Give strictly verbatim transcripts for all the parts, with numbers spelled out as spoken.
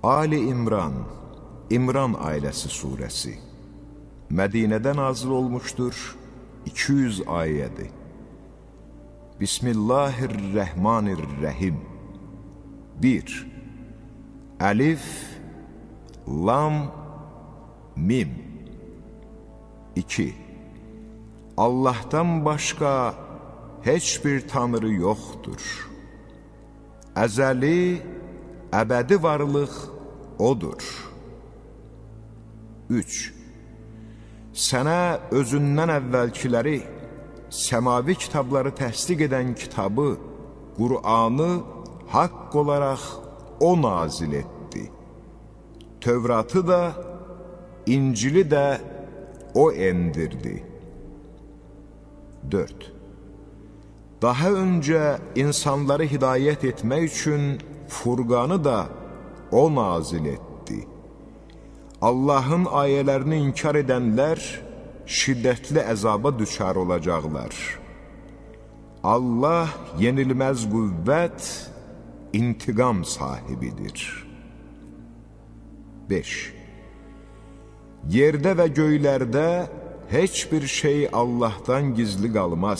Ali İmran, İmran ailəsi surəsi Mədinədə nazil olmuşdur, iki yüz ayədir. Bismillahirrahmanirrahim. bir. Əlif, Lam, Mim. iki. Allah'tan başqa heç bir tanrı yoxdur. Əzəli, əbədi varlıq odur. üç. Sənə özündən əvvəlkiləri, səmavi kitabları təsdiq edən kitabı, Qur'anı haqq olaraq o nazil etdi. Tövratı da, İncili də o endirdi. dörd. Daha öncə insanları hidayət etmək üçün Furqanı da o nazil etdi. Allahın ayələrini inkar edənlər şiddətli əzaba düçar olacaqlar. Allah yenilməz qüvvət, intiqam sahibidir. beş. Yerdə və göylərdə heç bir şey Allah'tan gizli qalmaz.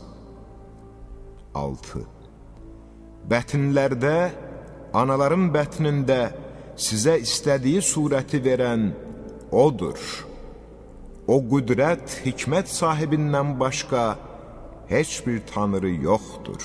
altı. Bətnlərdə, anaların bətnində sizə istədiyi surəti verən odur. O qüdrət, hikmət sahibindən başqa heç bir tanrı yoxdur.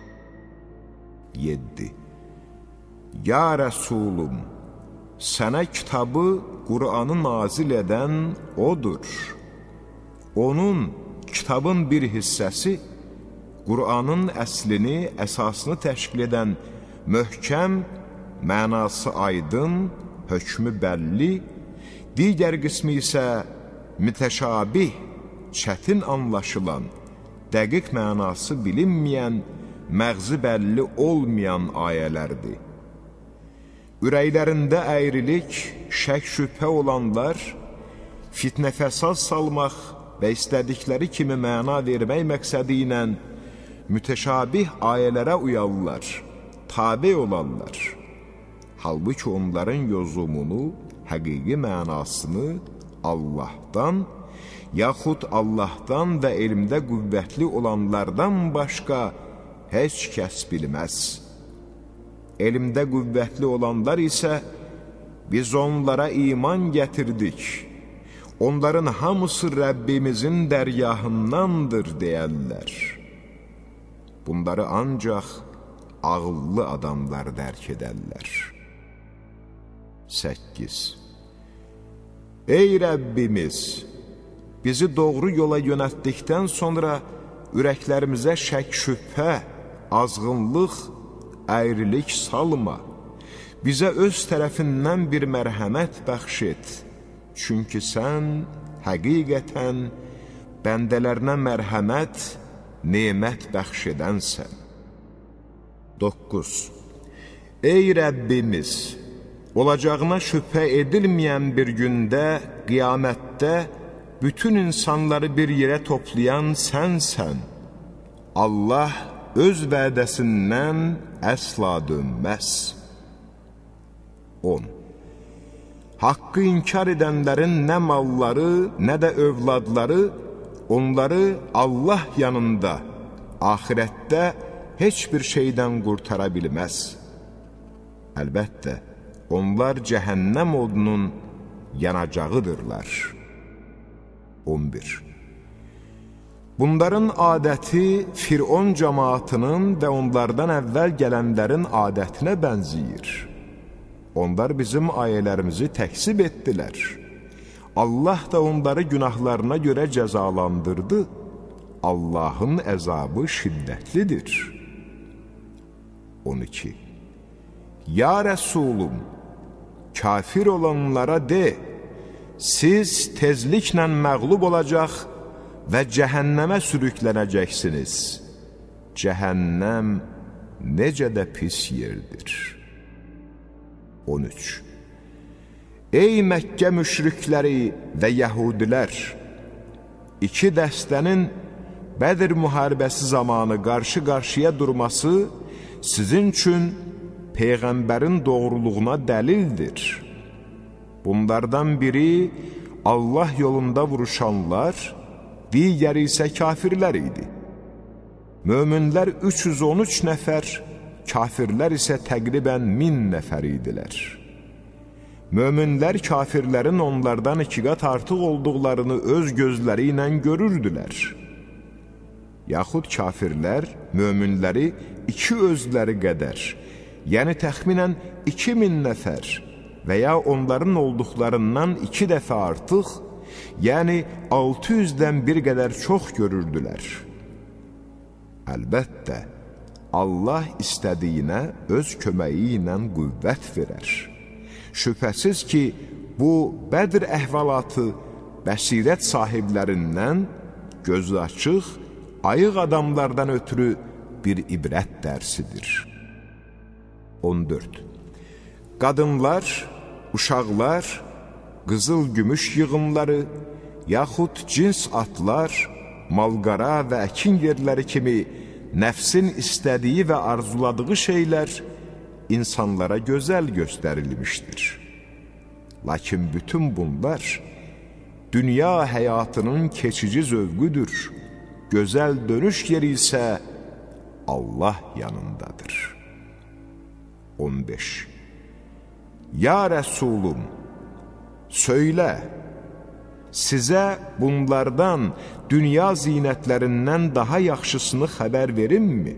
yeddi. Ya Rəsulum, sənə kitabı, Qur'anı nazil edən odur. Onun, kitabın bir hissəsi, Qur'anın əslini, əsasını təşkil edən möhkəm, mənası aydın, hökmü bəlli, digər qismi isə mütəşabih, çətin anlaşılan, dəqiq mənası bilinməyən, məğzi bəlli olmayan ayələrdir. Ürəklərində əyrilik, şək şübhə olanlar, fitnə fəsad salmaq və istədikləri kimi məna vermək məqsədi ilə mütəşabih ayələrə uyarlar, tabe olanlar. Halbuki onların yozumunu, həqiqi mənasını Allah'tan, yaxud Allah'tan və elmdə qüvvətli olanlardan başqa heç kəs bilməz. Elmdə qüvvətli olanlar isə biz onlara iman gətirdik. Onların hamısı Rəbbimizin dərgahındandır deyərlər. Bunları ancaq ağıllı adamlar dərk edərlər. səkkiz. Ey Rəbbimiz! Bizi doğru yola yönətdikdən sonra ürəklərimizə şək şübhə, azğınlıq, əyrilik salma. Bizə öz tərəfindən bir mərhəmət bəxş et. Çünki sən həqiqətən bəndələrinə mərhəmət, nemət bəxş edənsən. doqquz. Ey Rəbbimiz! Olacağına şübhə edilməyən bir gündə, qiyamətdə, bütün insanları bir yerə toplayan sənsən. Allah öz vədəsindən əsla dönməz. on. Haqqı inkar edənlərin nə malları, nə də övladları, onları Allah yanında, ahirətdə heç bir şeydən qurtara bilməz. Əlbəttə, onlar cəhənnəm odunun yanacağıdırlar. on bir. Bunların adəti Firon cəmaatının və onlardan əvvəl gələnlərin adətinə bənziyir. Onlar bizim ayələrimizi təksib etdilər. Allah da onları günahlarına görə cəzalandırdı. Allahın əzabı şiddətlidir. on iki. Ya Rəsulum, kafir olanlara de, siz tezliklə məğlub olacaq və cəhənnəmə sürüklənəcəksiniz. Cəhənnəm necə də pis yerdir. on üç. Ey Məkkə müşrikləri və yəhudilər! İki dəstənin Bədir müharibəsi zamanı qarşı-qarşıya durması sizin üçün Peyğəmbərin doğruluğuna dəlildir. Bunlardan biri Allah yolunda vuruşanlar, digəri isə kafirlər idi. Möminlər üç yüz on üç nəfər, kafirlər isə təqribən min nəfər idilər. Möminlər kafirlərin onlardan iki qat artıq olduqlarını öz gözləri ilə görürdülər. Yaxud kafirlər möminləri iki özləri qədər, yəni təxminən iki min nəfər və ya onların olduqlarından iki dəfə artıq, yəni altı yüzdən bir qədər çox görürdülər. Əlbəttə, Allah istədiyinə öz köməyi ilə qüvvət verər. Şübhəsiz ki, bu Bədr əhvalatı bəsirət sahiblərindən, gözü açıq, ayıq adamlardan ötürü bir ibrət dərsidir. on dörd. Qadınlar, uşaqlar, qızıl-gümüş yığınları, yaxud cins atlar, malqara və əkin yerləri kimi nəfsin istədiyi və arzuladığı şeylər insanlara gözəl göstərilmişdir. Lakin bütün bunlar dünya həyatının keçici zövqüdür, gözəl dönüş yeri isə Allah yanındadır. on beş. Ya Rəsulum, söylə, sizə bunlardan, dünya zinətlərindən daha yaxşısını xəbər verimmi?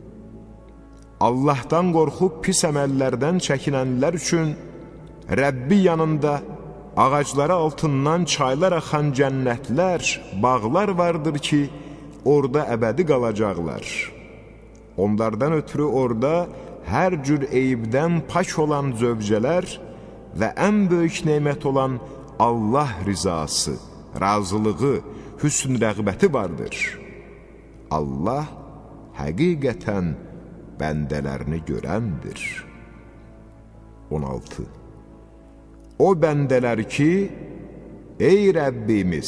Allahdan qorxub pis əməllərdən çəkinənlər üçün Rəbbi yanında ağacları altından çaylar axan cənnətlər, bağlar vardır ki, orada əbədi qalacaqlar. Onlardan ötürü orada hər cür eyibdən pak olan zövcələr və ən böyük nemət olan Allah rizası, razılığı, hüsn rəğbəti vardır. Allah həqiqətən bəndələrini görəndir. on altı. O bəndələr ki, ey Rəbbimiz,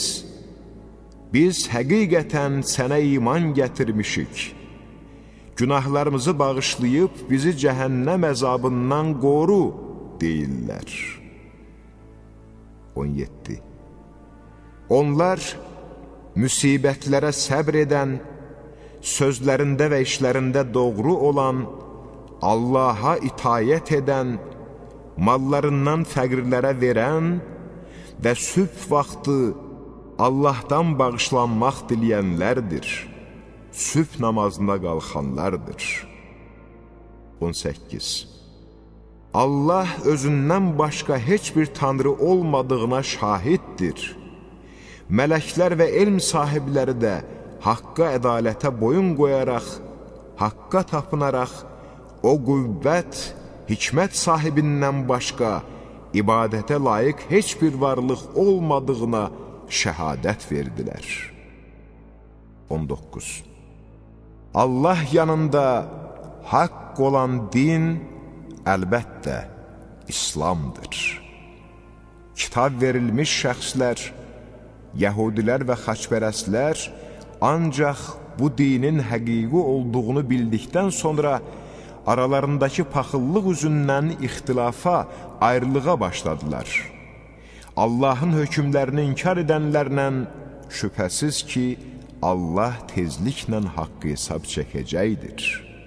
biz həqiqətən sənə iman gətirmişik, günahlarımızı bağışlayıb bizi cəhənnəm əzabından qoru, deyirlər. on yeddi. Onlar müsibətlərə səbr edən, sözlərində və işlərində doğru olan, Allaha itayət edən, mallarından fəqirlərə verən və sübh vaxtı Allahdan bağışlanmaq diləyənlərdir. Sübh namazına qalxanlardır. on səkkiz. Allah özündən başqa heç bir tanrı olmadığına şahiddir. Mələklər və elm sahibləri də haqqa, ədalətə boyun qoyaraq, haqqa tapınaraq, o qüvvət, hikmət sahibindən başqa ibadətə layiq heç bir varlıq olmadığına şəhadət verdilər. on doqquz. Allah yanında haqq olan din əlbəttə İslamdır. Kitab verilmiş şəxslər, Yəhudilər və xaçpərəstlər ancaq bu dinin həqiqi olduğunu bildikdən sonra aralarındakı paxıllıq üzündən ixtilafa, ayrılığa başladılar. Allahın hökmlərini inkar edənlərlə şübhəsiz ki, Allah tezliklə haqqı hesab çəkəcəkdir.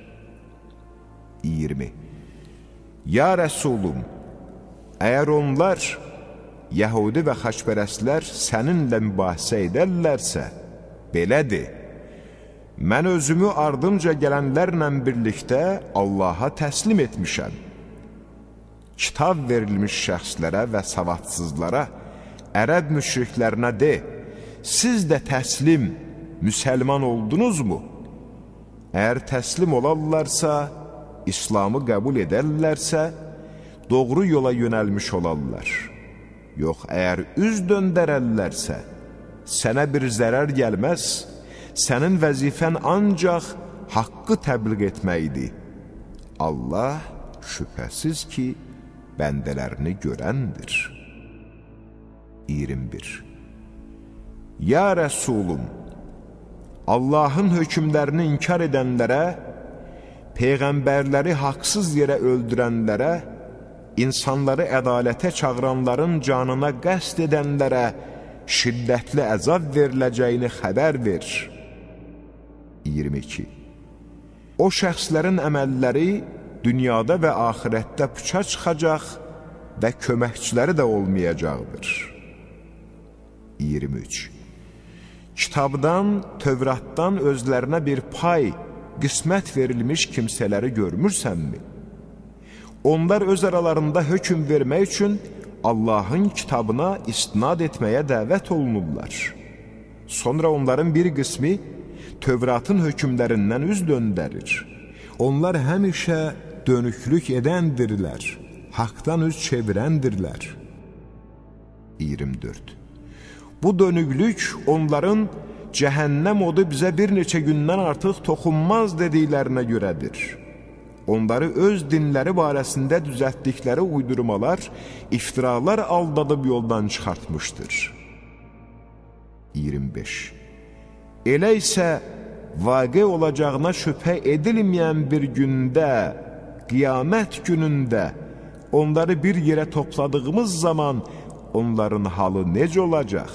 iyirmi. Ya Rəsulum, əgər onlar, Yəhudi və xaçpərəstlər səninlə mübahisə edərlərsə, belədir. Mən özümü ardımca gələnlərlə birlikdə Allaha təslim etmişəm. Kitab verilmiş şəxslərə və savadsızlara, ərəb müşriklərinə de, siz də təslim, müsəlman oldunuzmu? Əgər təslim olarlarsa, İslamı qəbul edərlərsə, doğru yola yönəlmiş olarlar. Yox, əgər üz döndərərlərsə, sənə bir zərər gəlməz, sənin vəzifən ancaq haqqı təbliğ etməkdir. Allah şübhəsiz ki, bəndələrini görəndir. iyirmi bir. Ya Rəsulum, Allahın hökmlərini inkar edənlərə, peyğəmbərləri haqsız yerə öldürənlərə, insanları ədalətə çağıranların canına qəsd edənlərə şiddətli əzab veriləcəyini xəbər ver. iyirmi iki. O şəxslərin əməlləri dünyada və axirətdə puça çıxacaq və köməkçiləri də olmayacaqdır. iyirmi üç. Kitabdan, Tövratdan özlərinə bir pay, qismət verilmiş kimsələri görmürsənmi? Onlar öz aralarında hökm vermək üçün Allahın kitabına istinad etməyə dəvət olunurlar. Sonra onların bir qismi Tövratın hökmlərindən üz döndərir. Onlar həmişə dönüklük edəndirlər, haqdan üz çevirəndirlər. iyirmi dörd. Bu dönüklük onların cəhənnəm odu bizə bir neçə gündən artıq toxunmaz dediklərinə görədir. Onları öz dinləri barəsində düzəltdikləri uydurmalar, iftiralar aldadıb yoldan çıxartmışdır. iyirmi beş. Elə isə vaqe olacağına şübhə edilməyən bir gündə, qiyamət günündə onları bir yerə topladığımız zaman onların halı necə olacaq?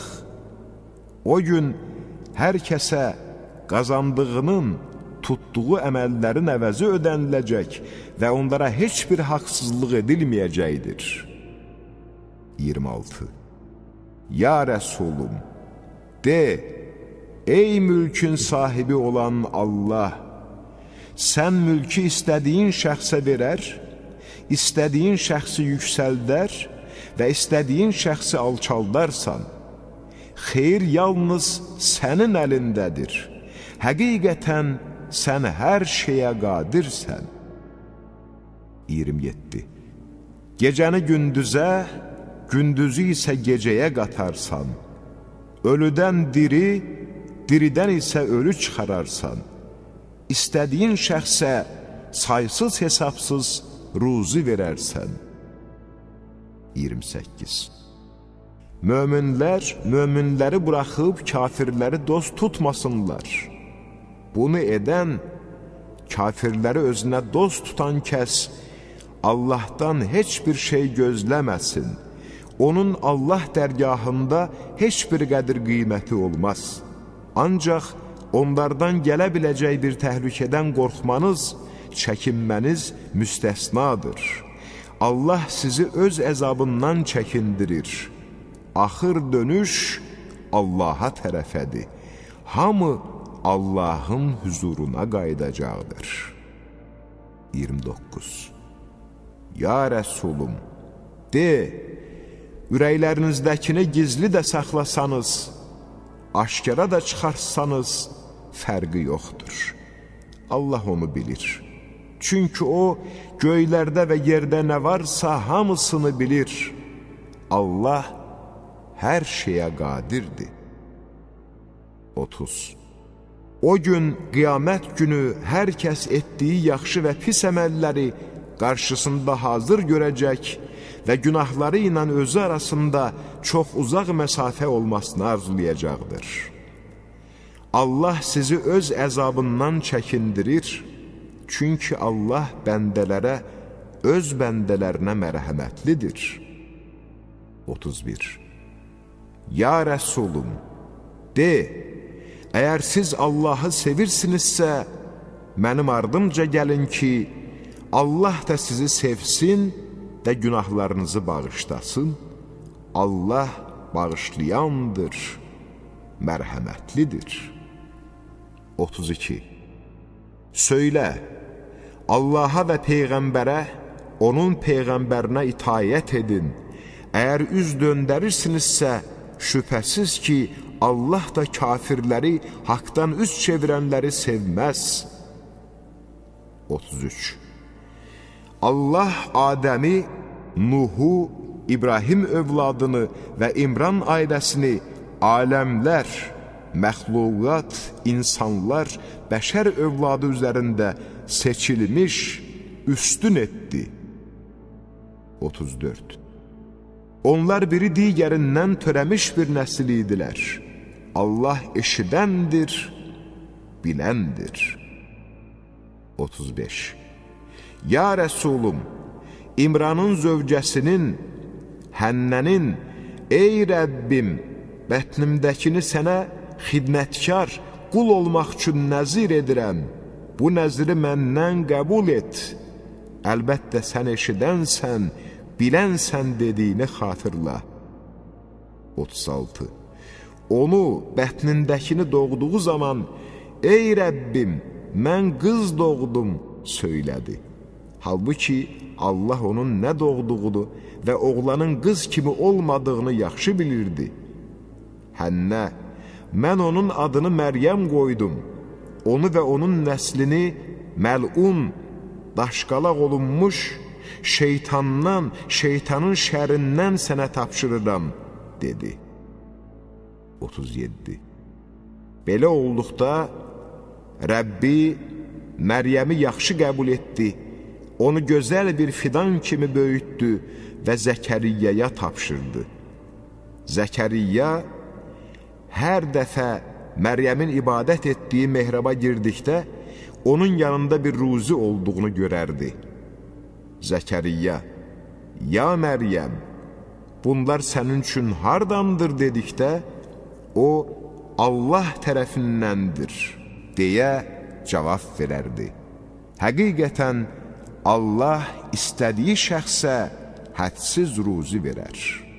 O gün hər kəsə qazandığının, tutduğu əməllərin əvəzi ödəniləcək və onlara heç bir haqsızlıq edilməyəcəkdir. iyirmi altı. Ya Rəsulum, de, ey mülkün sahibi olan Allah, sən mülkü istədiyin şəxsə verər, istədiyin şəxsi yüksəldər və istədiyin şəxsi alçaldarsan. Xeyr yalnız sənin əlindədir. Həqiqətən sən hər şeyə qadirsən. iyirmi yeddi. Gecəni gündüzə, gündüzü isə gecəyə qatarsan. Ölüdən diri, diridən isə ölü çıxararsan. İstədiyin şəxsə saysız hesabsız ruzi verərsən. iyirmi səkkiz. Möminlər, möminləri buraxıb kafirləri dost tutmasınlar. Bunu edən, kafirləri özünə dost tutan kəs, Allahdan heç bir şey gözləməsin. Onun Allah dərgahında heç bir qədir qiyməti olmaz. Ancaq onlardan gələ biləcək bir təhlükədən qorxmanız, çəkinməniz müstəsnadır. Allah sizi öz əzabından çəkindirir. Axır dönüş Allaha tərəfədir. Hamı Allahın huzuruna qayıdacaqdır. iyirmi doqquz. Ya Rəsulum, de, ürəklərinizdəkini gizli də saxlasanız, aşkara da çıxarsanız, fərqi yoxdur. Allah onu bilir. Çünki o, göylərdə və yerdə nə varsa hamısını bilir. Allah hər şeyə qadirdir. otuz. O gün, qiyamət günü hər kəs etdiyi yaxşı və pis əməlləri qarşısında hazır görəcək və günahları ilə özü arasında çox uzaq məsafə olmasını arzulayacaqdır. Allah sizi öz əzabından çəkindirir, çünki Allah bəndələrə, öz bəndələrinə mərhəmətlidir. otuz bir. Ya Rəsulum, de, əgər siz Allahı sevirsinizsə, mənim ardımca gəlin ki, Allah da sizi sevsin və günahlarınızı bağışlasın. Allah bağışlayandır, mərhəmətlidir. otuz iki. Söylə, Allaha və Peyğəmbərə, onun Peyğəmbərinə itayət edin. Əgər üz döndərirsinizsə, şübhəsiz ki, Allah da kafirləri, haqdan üz çevirənləri sevməz. otuz üç. Allah Adəmi, Nuhu, İbrahim övladını və İmran ailəsini aləmlər, məxluqat, insanlar, bəşər övladı üzərində seçilmiş, üstün etdi. otuz dörd. Onlar biri digərindən törəmiş bir nəsil idilər. Allah eşidəndir, biləndir. otuz beş. Ya Rəsulum, İmranın zövcəsinin, Hənnənin, ey Rəbbim, bətnimdəkini sənə xidmətkar, qul olmaq üçün nəzir edirəm. Bu nəziri məndən qəbul et. Əlbəttə sən eşidənsən, bilənsən dediyini xatırla. otuz altı. Onu, bətnindəkini doğduğu zaman, ey Rəbbim, mən qız doğdum, söylədi. Halbuki Allah onun nə doğduğunu və oğlanın qız kimi olmadığını yaxşı bilirdi. Hənnə, mən onun adını Məryəm qoydum. Onu və onun nəslini məlun, daşqalaq olunmuş, şeytandan, şeytanın şərindən sənə tapşırıram, dedi. otuz yeddi. Belə olduqda Rəbbi Məryəmi yaxşı qəbul etdi, onu gözəl bir fidan kimi böyütdü və Zəkəriyyəyə tapşırdı. Zəkəriyyə hər dəfə Məryəmin ibadət etdiyi mehraba girdikdə, onun yanında bir ruzi olduğunu görərdi. Zəkəriyyə, ya Məryəm, bunlar sənin üçün hardandır dedikdə, o, Allah tərəfindəndir, deyə cavab verərdi. Həqiqətən, Allah istədiyi şəxsə hədsiz ruzi verər.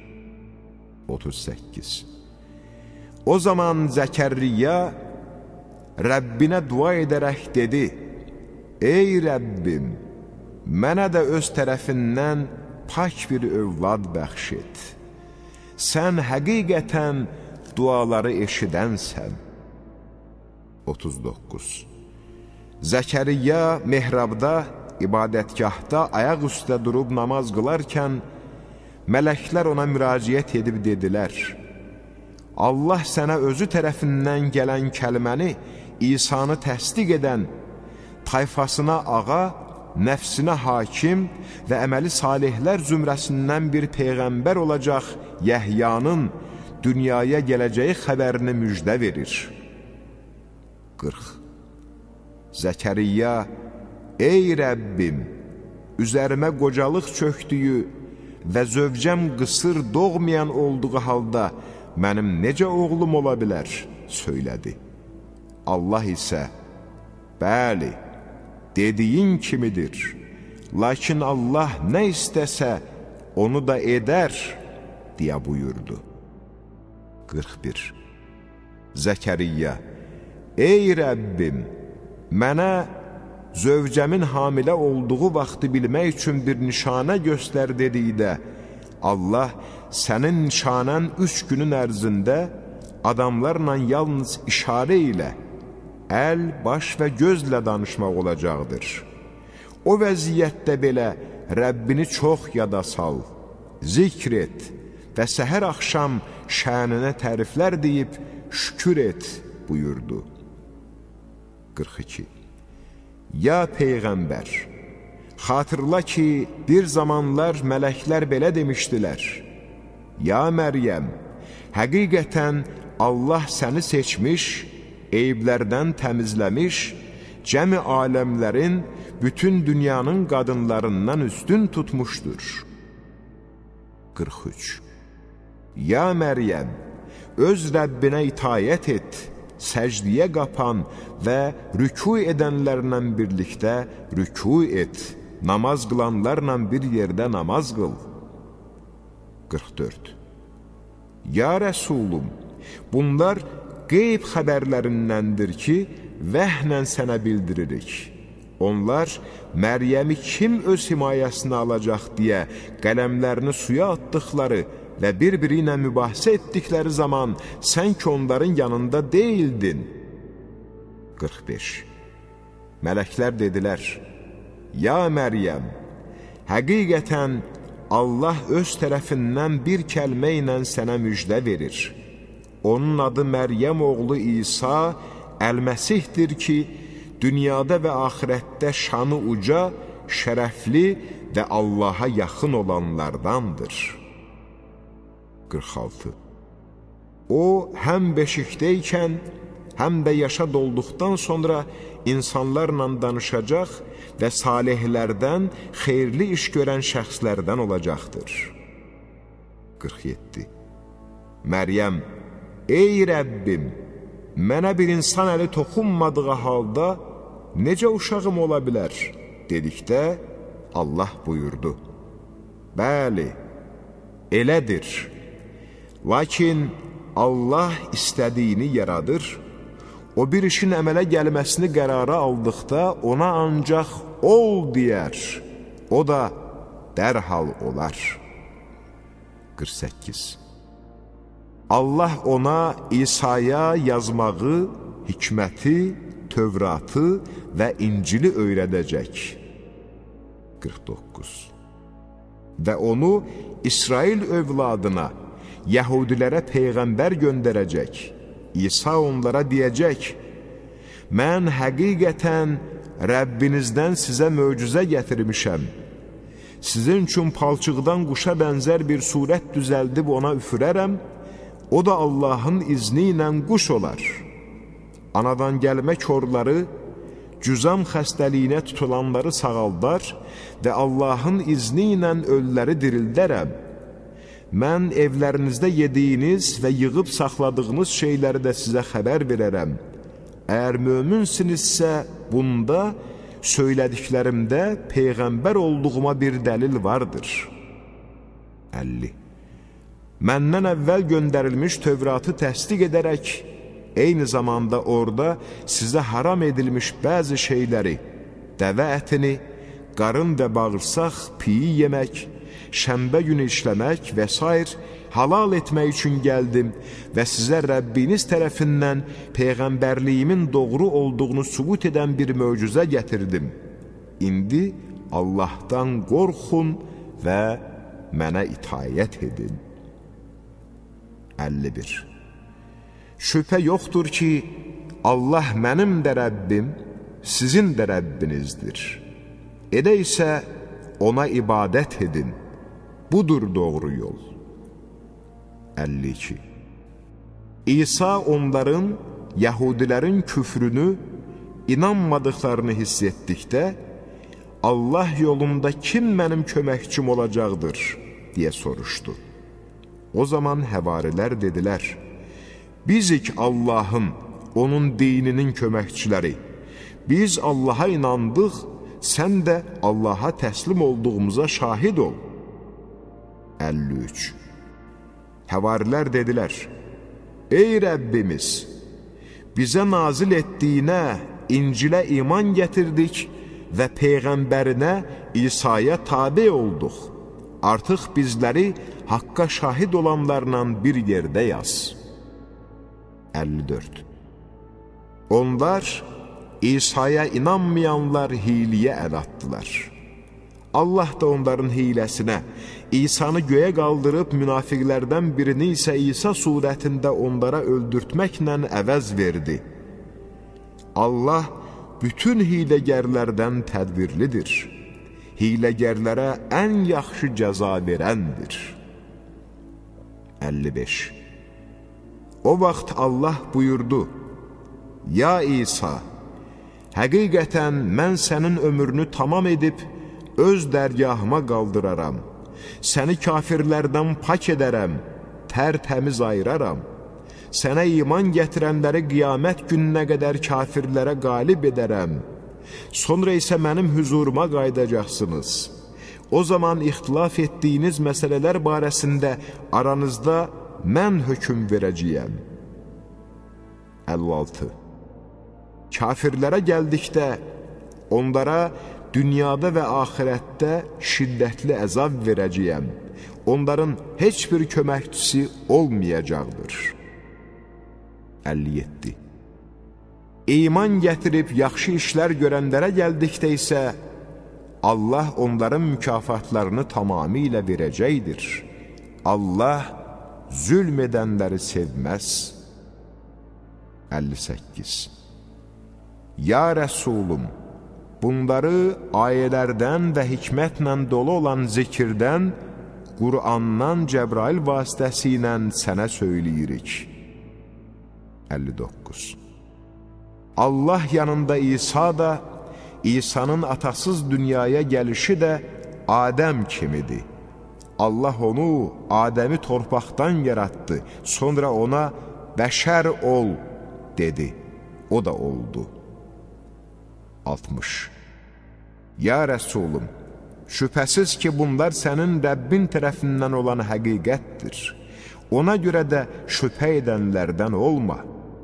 otuz səkkiz. O zaman Zəkəriyyə Rəbbinə dua edərək dedi, ey Rəbbim, mənə də öz tərəfindən pak bir övlad bəxş et. Sən həqiqətən duaları eşidənsən. otuz doqquz. Zəkəriyyə mehrabda, ibadətgahda ayaq üstə durub namaz qılarkən, mələklər ona müraciət edib dedilər, Allah sənə özü tərəfindən gələn kəlməni, İsanı təsdiq edən, tayfasına ağa, nəfsinə hakim və əməli salihlər zümrəsindən bir peyğəmbər olacaq Yəhyanın dünyaya gələcəyi xəbərini müjdə verir. qırx. Zəkəriyyə, ey Rəbbim, üzərimə qocalıq çöktüyü və zövcəm qısır doğmayan olduğu halda mənim necə oğlum ola bilər, söylədi. Allah isə, bəli, dediyin kimidir, lakin Allah nə istəsə, onu da edər, deyə buyurdu. qırx bir. Zəkəriyyə, ey Rəbbim, mənə zövcəmin hamilə olduğu vaxtı bilmək üçün bir nişanə göstər dedikdə, Allah sənin nişanən üç günün ərzində adamlarla yalnız işarə ilə, əl, baş və gözlə danışmaq olacaqdır. O vəziyyətdə belə Rəbbini çox yada sal, zikr et və səhər axşam şəninə təriflər deyib şükür et, buyurdu. qırx iki. Ya Peyğəmbər, xatırla ki, bir zamanlar mələklər belə demişdilər, ya Məryəm, həqiqətən Allah səni seçmiş, eyiblərdən təmizləmiş, cəmi aləmlərin, bütün dünyanın qadınlarından üstün tutmuşdur. qırx üç. Ya Məryəm, öz Rəbbinə itayət et, səcdiyə qapan və rükû edənlərlə birlikdə rükû et, namaz qılanlarla bir yerdə namaz qıl. qırx dörd. Ya Rəsulum, bunlar qeyb xəbərlərindəndir ki, vəhnən sənə bildiririk. Onlar Məryəmi kim öz himayəsinə alacaq deyə qələmlərini suya atdıqları və bir-biri ilə mübahisə etdikləri zaman sən ki onların yanında deyildin. qırx beş. Mələklər dedilər, ya Məryəm, həqiqətən Allah öz tərəfindən bir kəlmə ilə sənə müjdə verir. Onun adı Məryəm oğlu İsa Əl-Məsihdir ki, dünyada və axirətdə şanı uca, şərəfli və Allaha yaxın olanlardandır. qırx altı. O, həm beşikdəykən, həm də yaşa dolduqdan sonra insanlarla danışacaq və salihlərdən, xeyirli iş görən şəxslərdən olacaqdır. qırx yeddi. Məryəm, ey Rəbbim, mənə bir insan əli toxunmadığı halda necə uşağım ola bilər? Dedikdə Allah buyurdu. Bəli, elədir. Lakin Allah istədiyini yaradır. O bir işin əmələ gəlməsini qərara aldıqda ona ancaq ol deyər. O da dərhal olar. qırx səkkiz. Allah ona İsa'ya yazmağı, hikməti, Tövratı və İncili öyrədəcək. qırx doqquz. Və onu İsrail övladına, Yəhudilərə peyğəmbər göndərəcək. İsa onlara deyəcək, mən həqiqətən Rəbbinizdən sizə möcüzə gətirmişəm. Sizin üçün palçıqdan quşa bənzər bir surət düzəldib ona üfürərəm, o da Allahın izni ilə quş olar. Anadan gəlmə korları, cüzam xəstəliyinə tutulanları sağaldar və Allahın izni ilə ölüləri dirildərəm. Mən evlərinizdə yediyiniz və yığıb saxladığınız şeyləri də sizə xəbər verərəm. Əgər möminsinizsə, bunda, söylədiklərimdə peyğəmbər olduğuma bir dəlil vardır. əlli. Məndən əvvəl göndərilmiş Tövratı təsdiq edərək, eyni zamanda orada sizə haram edilmiş bəzi şeyləri, dəvə ətini, qarın və bağırsaq, piyi yemək, şənbə günü işləmək və s. halal etmək üçün gəldim və sizə Rəbbiniz tərəfindən peyğəmbərliyimin doğru olduğunu sübut edən bir möcüzə gətirdim. İndi Allahdan qorxun və mənə itayət edin. əlli bir. Şübhə yoxdur ki, Allah mənim də Rəbbim, sizin də Rəbbinizdir. Elə isə ona ibadət edin. Budur doğru yol. əlli iki. İsa onların, Yəhudilərin küfrünü, inanmadıqlarını hiss etdikdə, Allah yolunda kim mənim köməkçim olacaqdır, deyə soruşdu. O zaman həvarilər dedilər, bizik Allahın, onun dininin köməkçiləri, biz Allaha inandıq, sən də Allaha təslim olduğumuza şahid ol. əlli üç. Həvarilər dedilər, ey Rəbbimiz, bizə nazil etdiyinə, İncilə iman gətirdik və Peyğəmbərinə, İsa'ya tabi olduq. Artıq bizləri haqqa şahid olanlarla bir yerdə yaz. əlli dörd. Onlar, İsa'ya inanmayanlar hiyliyə əl atdılar. Allah da onların hiləsinə, İsa'nı göyə qaldırıb münafiqlərdən birini isə İsa surətində onlara öldürtməklə əvəz verdi. Allah bütün hiləgərlərdən tədbirlidir. Hiləgərlərə ən yaxşı cəza verəndir. əlli beş. O vaxt Allah buyurdu, ya İsa, həqiqətən mən sənin ömrünü tamam edib, öz dərgahıma qaldıraram. Səni kafirlərdən pak edərəm, tərtəmiz ayıraram. Sənə iman gətirənləri qiyamət gününə qədər kafirlərə qalib edərəm. Sonra isə mənim hüzuruma qaydacaqsınız. O zaman ixtilaf etdiyiniz məsələlər barəsində aranızda mən hökm verəcəyəm. əlli altı. Kafirlərə gəldikdə, onlara dünyada və axirətdə şiddətli əzab verəcəyəm. Onların heç bir köməkçisi olmayacaqdır. əlli yeddi. İman gətirib yaxşı işlər görənlərə gəldikdə isə, Allah onların mükafatlarını tamamilə verəcəkdir. Allah zülm edənləri sevməz. əlli səkkiz. Ya Rəsulum, bunları ayələrdən və hikmətlə dolu olan zikirdən, Qur'andan Cəbrail vasitəsilə sənə söyləyirik. əlli doqquz. Allah yanında İsa da, İsa'nın atasız dünyaya gəlişi də Adəm kimidir. Allah onu, Adəmi torpaqdan yarattı, sonra ona bəşər ol dedi, o da oldu. altmış. Ya Rəsulum, şübhəsiz ki, bunlar sənin Rəbbin tərəfindən olan həqiqətdir. Ona görə də şübhə edənlərdən olma.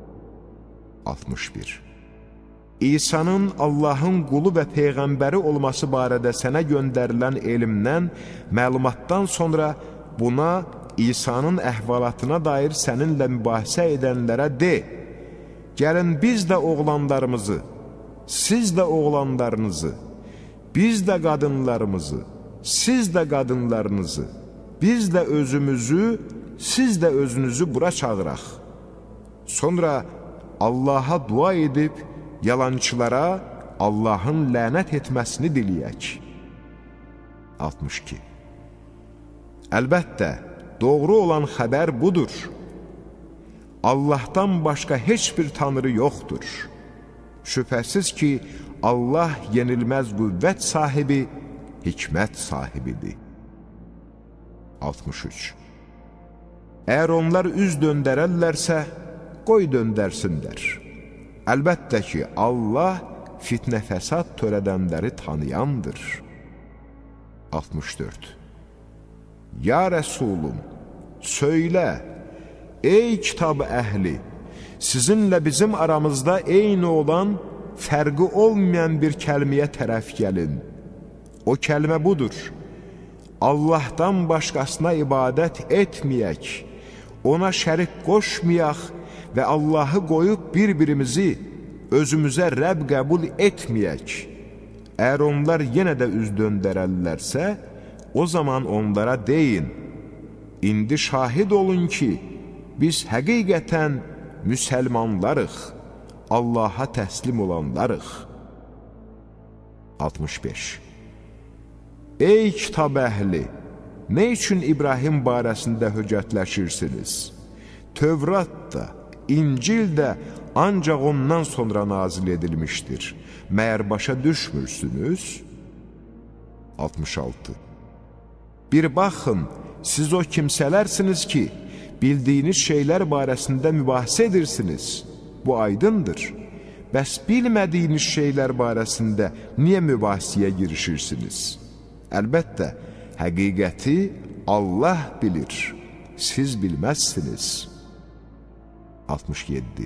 altmış bir. İsa'nın Allahın qulu və Peyğəmbəri olması barədə sənə göndərilən elmdən, məlumatdan sonra buna İsa'nın əhvalatına dair səninlə mübahisə edənlərə de, gəlin biz də oğlanlarımızı, siz də oğlanlarınızı, biz də qadınlarımızı, siz də qadınlarınızı, biz də özümüzü, siz də özünüzü bura çağıraq. Sonra Allaha dua edib, yalançılara Allahın lənət etməsini diləyək. altmış iki. Əlbəttə, doğru olan xəbər budur. Allahdan başqa heç bir tanrı yoxdur. Şübhəsiz ki, Allah yenilməz qüvvət sahibi, hikmət sahibidir. altmış üç. Əgər onlar üz döndərərlərsə, qoy döndərsinlər. Əlbəttə ki, Allah fitnə fəsad törədənləri tanıyandır. altmış dörd. Ya Rəsulum, söylə, ey kitab əhli, sizinlə bizim aramızda eyni olan, fərqi olmayan bir kəlməyə tərəf gəlin. O kəlmə budur. Allahdan başqasına ibadət etməyək, ona şərik qoşmayaq və Allahı qoyub bir-birimizi özümüzə Rəbb qəbul etməyək. Əgər onlar yenə də üz döndərərlərsə, o zaman onlara deyin, indi şahid olun ki, biz həqiqətən müsəlmanlarıq, Allaha təslim olanlarıq. altmış beş. Ey kitab əhli, nə üçün İbrahim barəsində höccətləşirsiniz? Tövrat da, İncil də ancaq ondan sonra nazil edilmişdir. Məyər başa düşmürsünüz? altmış altı. Bir baxın, siz o kimsələrsiniz ki, bildiyiniz şeylər barəsində mübahisə edirsiniz. Bu aydındır. Bəs bilmədiyiniz şeylər barəsində niyə mübahisəyə girişirsiniz? Əlbəttə, həqiqəti Allah bilir, siz bilməzsiniz. altmış yeddi.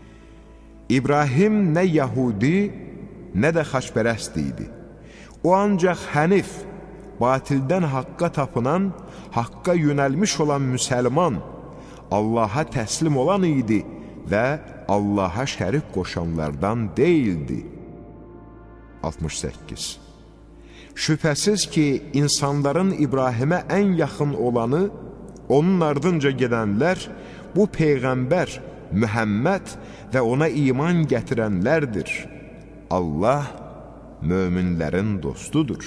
İbrahim nə Yahudi, nə də xaçpərəst idi. O ancaq hənif, batildən haqqa tapınan, haqqa yönəlmiş olan müsəlman, Allaha təslim olan idi və Allaha şərik qoşanlardan deyildi. altmış səkkiz. Şübhəsiz ki, insanların İbrahimə ən yaxın olanı, onun ardınca gedənlər, bu Peyğəmbər, Mühəmməd və ona iman gətirənlərdir. Allah möminlərin dostudur.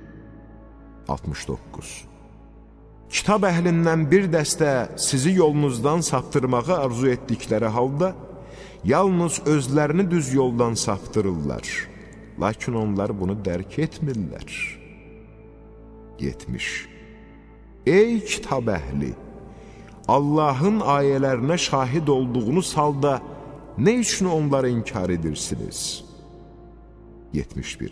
altmış doqquz. Kitab əhlindən bir dəstə sizi yolunuzdan saptırmağı arzu etdikləri halda, yalnız özlərini düz yoldan saptırırlar. Lakin onlar bunu dərk etmirlər. yetmiş. Ey kitab əhli! Allahın ayələrinə şahid olduğunuz halda nə üçün onları inkar edirsiniz? yetmiş bir.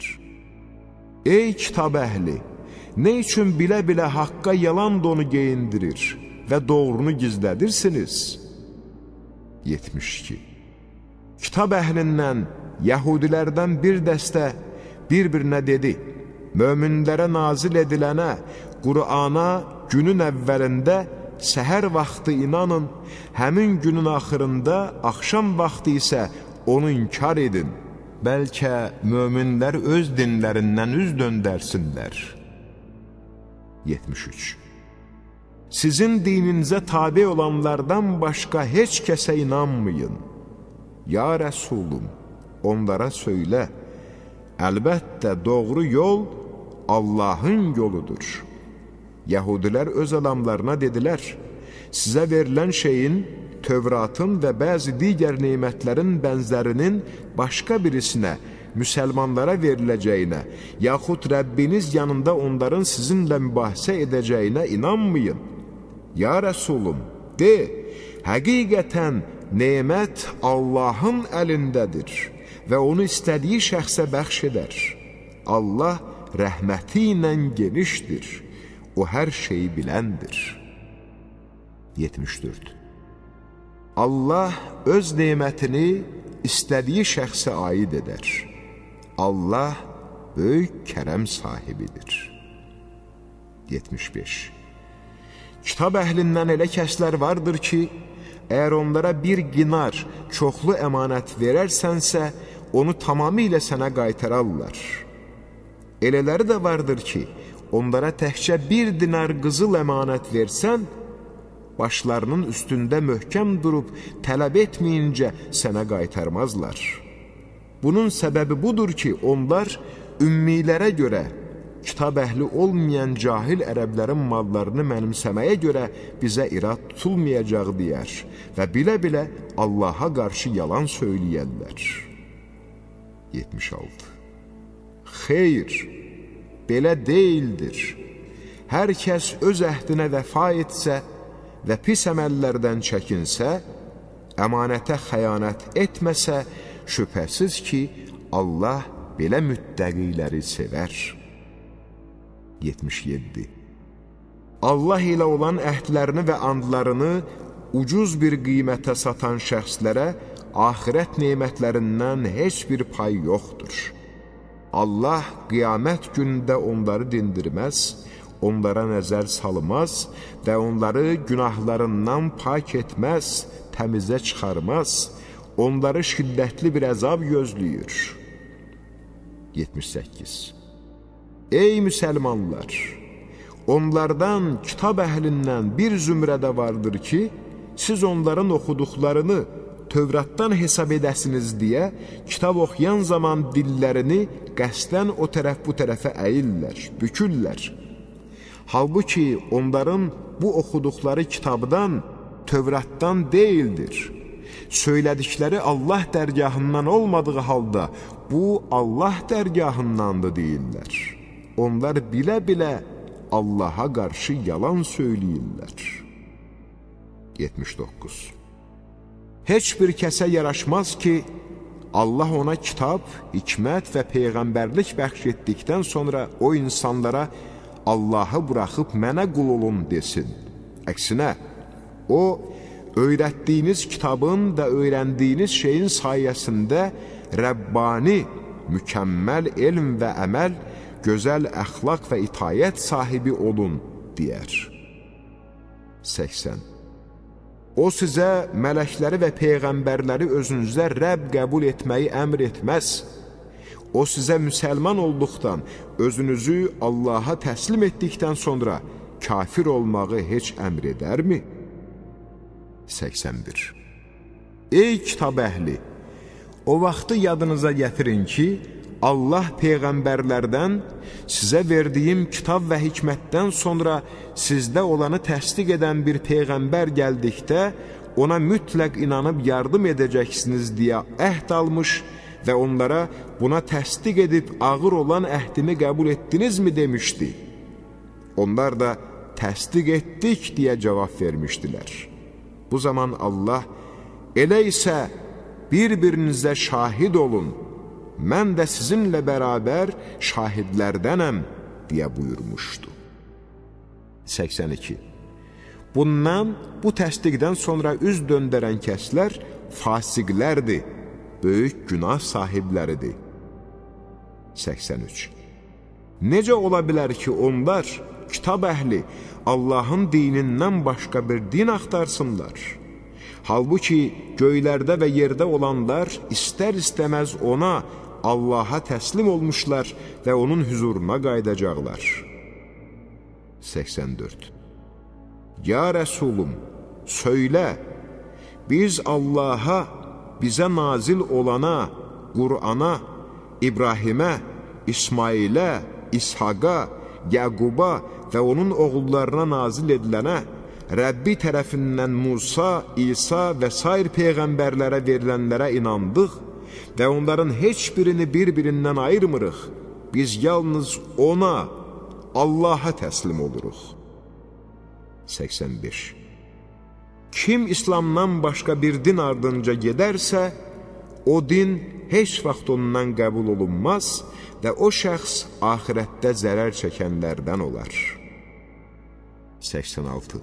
Ey kitab əhli! Nə üçün bilə-bilə haqqa yalan donu geyindirir və doğrunu gizlədirsiniz? yetmiş iki. Kitab əhlindən, Yahudilərdən bir dəstə bir-birinə dedi, möminlərə nazil edilənə, Qur'ana günün əvvəlində səhər vaxtı inanın, həmin günün axırında, axşam vaxtı isə onu inkar edin. Bəlkə möminlər öz dinlərindən üz döndərsinlər. yetmiş üç. Sizin dininizə tabi olanlardan başqa heç kəsə inanmayın. Ya Rəsulum, onlara söylə, əlbəttə doğru yol Allahın yoludur. Yahudilər öz adamlarına dedilər, sizə verilən şeyin Tövratın və bəzi digər nemətlərin bənzərinin başqa birisinə, müsəlmanlara veriləcəyinə, yaxud Rəbbiniz yanında onların sizinlə mübahisə edəcəyinə inanmayın. Ya Rəsulum, de, həqiqətən nemət Allahın əlindədir və onu istədiyi şəxsə bəxş edər. Allah rəhməti ilə genişdir, o hər şeyi biləndir. yetmiş dörd. Allah öz nemətini istədiyi şəxsə aid edər. Allah böyük kərəm sahibidir. yetmiş beş. Kitab əhlindən elə kəslər vardır ki, əgər onlara bir qinar çoxlu əmanət verərsənsə, onu tamamilə sənə qaytararlar. Elələri də vardır ki, onlara təkcə bir dinar qızıl əmanət versən, başlarının üstündə möhkəm durub tələb etməyincə sənə qaytarmazlar. Bunun səbəbi budur ki, onlar ümmilərə görə, kitab əhli olmayan cahil ərəblərin mallarını mənimsəməyə görə bizə irad tutulmayacaq deyər və bilə-bilə Allaha qarşı yalan söyləyərlər. yetmiş altı. Xeyr, belə deyildir. Hər kəs öz əhdinə vəfa etsə və pis əməllərdən çəkinsə, əmanətə xəyanət etməsə, şübhəsiz ki, Allah belə müttəqiləri sevər. yetmiş yeddi. Allah ilə olan əhdlərini və andlarını ucuz bir qiymətə satan şəxslərə axirət nemətlərindən heç bir pay yoxdur. Allah qiyamət günündə onları dindirməz, onlara nəzər salmaz və onları günahlarından pak etməz, təmizə çıxarmaz, onları şiddətli bir əzab gözləyir. yetmiş səkkiz. Ey müsəlmanlar! Onlardan, kitab əhlindən bir zümrədə vardır ki, siz onların oxuduqlarını Tövratdan hesab edəsiniz deyə, kitab oxuyan zaman dillərini qəsdən o tərəf bu tərəfə əyirlər, bükürlər. Halbuki onların bu oxuduqları kitabdan, Tövratdan deyildir. Söylədikləri Allah dərgahından olmadığı halda, bu Allah dərgahındandır deyirlər. Onlar bilə-bilə Allaha qarşı yalan söyləyirlər. yetmiş doqquz. Heç bir kəsə yaraşmaz ki, Allah ona kitab, hikmət və peyğəmbərlik bəxş etdikdən sonra o insanlara Allahı buraxıb mənə qul olun desin. Əksinə, o, öyrətdiyiniz kitabın və öyrəndiyiniz şeyin sayəsində Rəbbani, mükəmməl elm və əməl, gözəl əxlaq və itayət sahibi olun, deyər. səksən. O sizə mələkləri və peyğəmbərləri özünüzə Rəbb qəbul etməyi əmr etməz. O sizə müsəlman olduqdan, özünüzü Allaha təslim etdikdən sonra kafir olmağı heç əmr edərmi? səksən bir. Ey kitab əhli! O vaxtı yadınıza gətirin ki, Allah peyğəmbərlərdən sizə verdiyim kitab və hikmətdən sonra sizdə olanı təsdiq edən bir peyğəmbər gəldikdə ona mütləq inanıb yardım edəcəksiniz deyə əhd almış və onlara buna təsdiq edib ağır olan əhdimi qəbul etdinizmi demişdi. Onlar da təsdiq etdik deyə cavab vermişdilər. Bu zaman Allah, elə isə bir-birinizə şahid olun, mən də sizinlə bərabər şahidlərdənəm, deyə buyurmuşdu. səksən iki. Bundan, bu təsdiqdən sonra üz döndərən kəslər fasiqlərdir, böyük günah sahibləridir. səksən üç. Necə ola bilər ki, onlar, kitab əhli, Allahın dinindən başqa bir din axtarsınlar? Halbuki göylərdə və yerdə olanlar istər-istəməz ona, Allaha təslim olmuşlar və onun huzuruna qayıdacaqlar. səksən dörd. Ya Rəsulum, söylə, biz Allaha, bizə nazil olana, Qur'ana, İbrahimə, İsmailə, İshaqa, Yaquba və onun oğullarına nazil edilənə, Rəbbi tərəfindən Musa, İsa və sair peyğəmbərlərə verilənlərə inandıq və onların heç birini bir-birindən ayırmırıq. Biz yalnız ona, Allaha təslim oluruq. səksən beş. Kim İslamdan başqa bir din ardınca gedərsə, o din heç vaxt ondan qəbul olunmaz və o şəxs axirətdə zərər çəkənlərdən olar. səksən altı.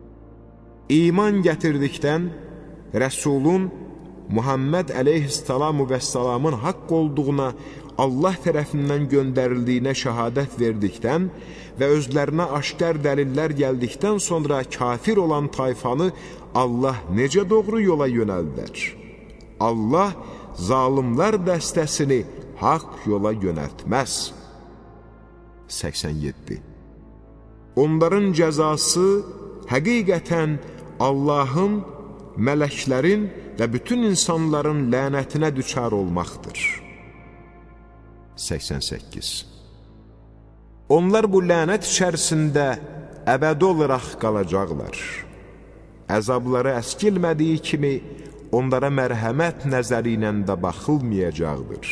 İman gətirdikdən Rəsulun Muhammed əleyhissalamu və salamın haqq olduğuna, Allah tərəfindən göndərildiyinə şəhadət verdikdən və özlərinə aşkar dəlillər gəldikdən sonra kafir olan tayfanı Allah necə doğru yola yönəldər? Allah zalimlər dəstəsini haqq yola yönəltməz. səksən yeddi. Onların cəzası həqiqətən Allahın, mələklərin və bütün insanların lənətinə düçar olmaqdır. səksən səkkiz. Onlar bu lənət içərisində əbədi olaraq qalacaqlar. Əzabları əskilmədiyi kimi onlara mərhəmət nəzəri ilə də baxılmayacaqdır.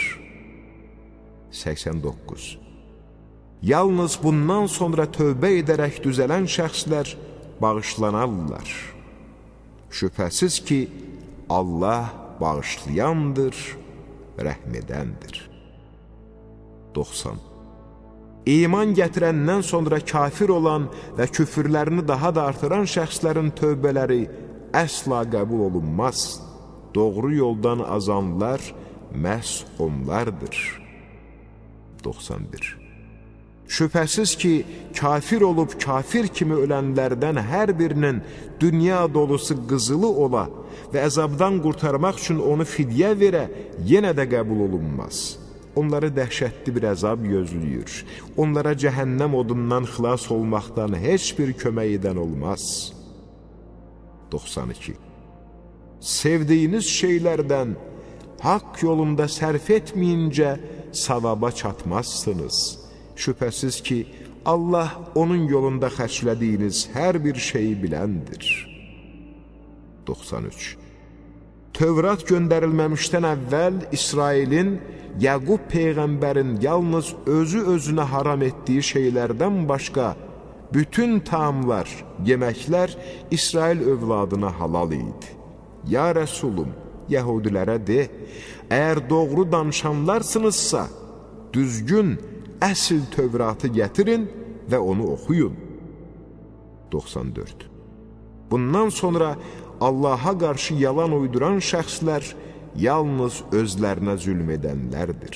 səksən doqquz. Yalnız bundan sonra tövbə edərək düzələn şəxslər bağışlanarlar. Şübhəsiz ki, Allah bağışlayandır, rəhm-edəndir. doxsan. İman gətirəndən sonra kafir olan və küfürlərini daha da artıran şəxslərin tövbələri əsla qəbul olunmaz. Doğru yoldan azanlar məhz onlardır. doxsan bir. Şübhəsiz ki, kafir olub kafir kimi ölənlərdən hər birinin dünya dolusu qızılı ola və əzabdan qurtarmaq üçün onu fidyə verə, yenə də qəbul olunmaz. Onları dəhşətli bir əzab gözləyir. Onlara cəhənnəm odundan xilas olmaqdan heç bir kömək edən olmaz. doxsan iki. Sevdiyiniz şeylərdən haqq yolunda sərf etməyincə savaba çatmazsınız. Şübhəsiz ki, Allah onun yolunda xərclədiyiniz hər bir şeyi biləndir. doxsan üç. Tövrat göndərilməmişdən əvvəl İsrailin, Yaqub Peyğəmbərin yalnız özü özünə haram etdiyi şeylərdən başqa bütün taamlar, yeməklər İsrail övladına halal idi. Ya Rəsulum, Yəhudilərə de, əgər doğru danışanlarsınızsa, düzgün, əsl Tövratı gətirin və onu oxuyun. doxsan dörd. Bundan sonra Allaha qarşı yalan uyduran şəxslər yalnız özlərinə zülm edənlərdir.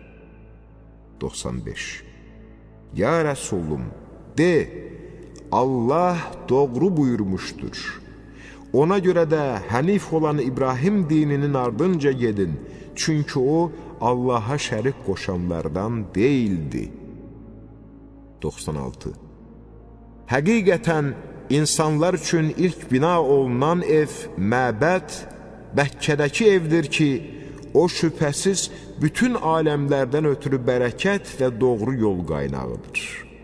doxsan beş. Ya Rəsulum, de, Allah doğru buyurmuşdur. Ona görə də hənif olan İbrahim dininin ardınca gedin, çünki o Allaha şərik qoşanlardan deyildi. doxsan altı. Həqiqətən insanlar üçün ilk bina olunan ev, məbəd, Məkkədəki evdir ki, o şübhəsiz bütün aləmlərdən ötürü bərəkət və doğru yol qaynağıdır.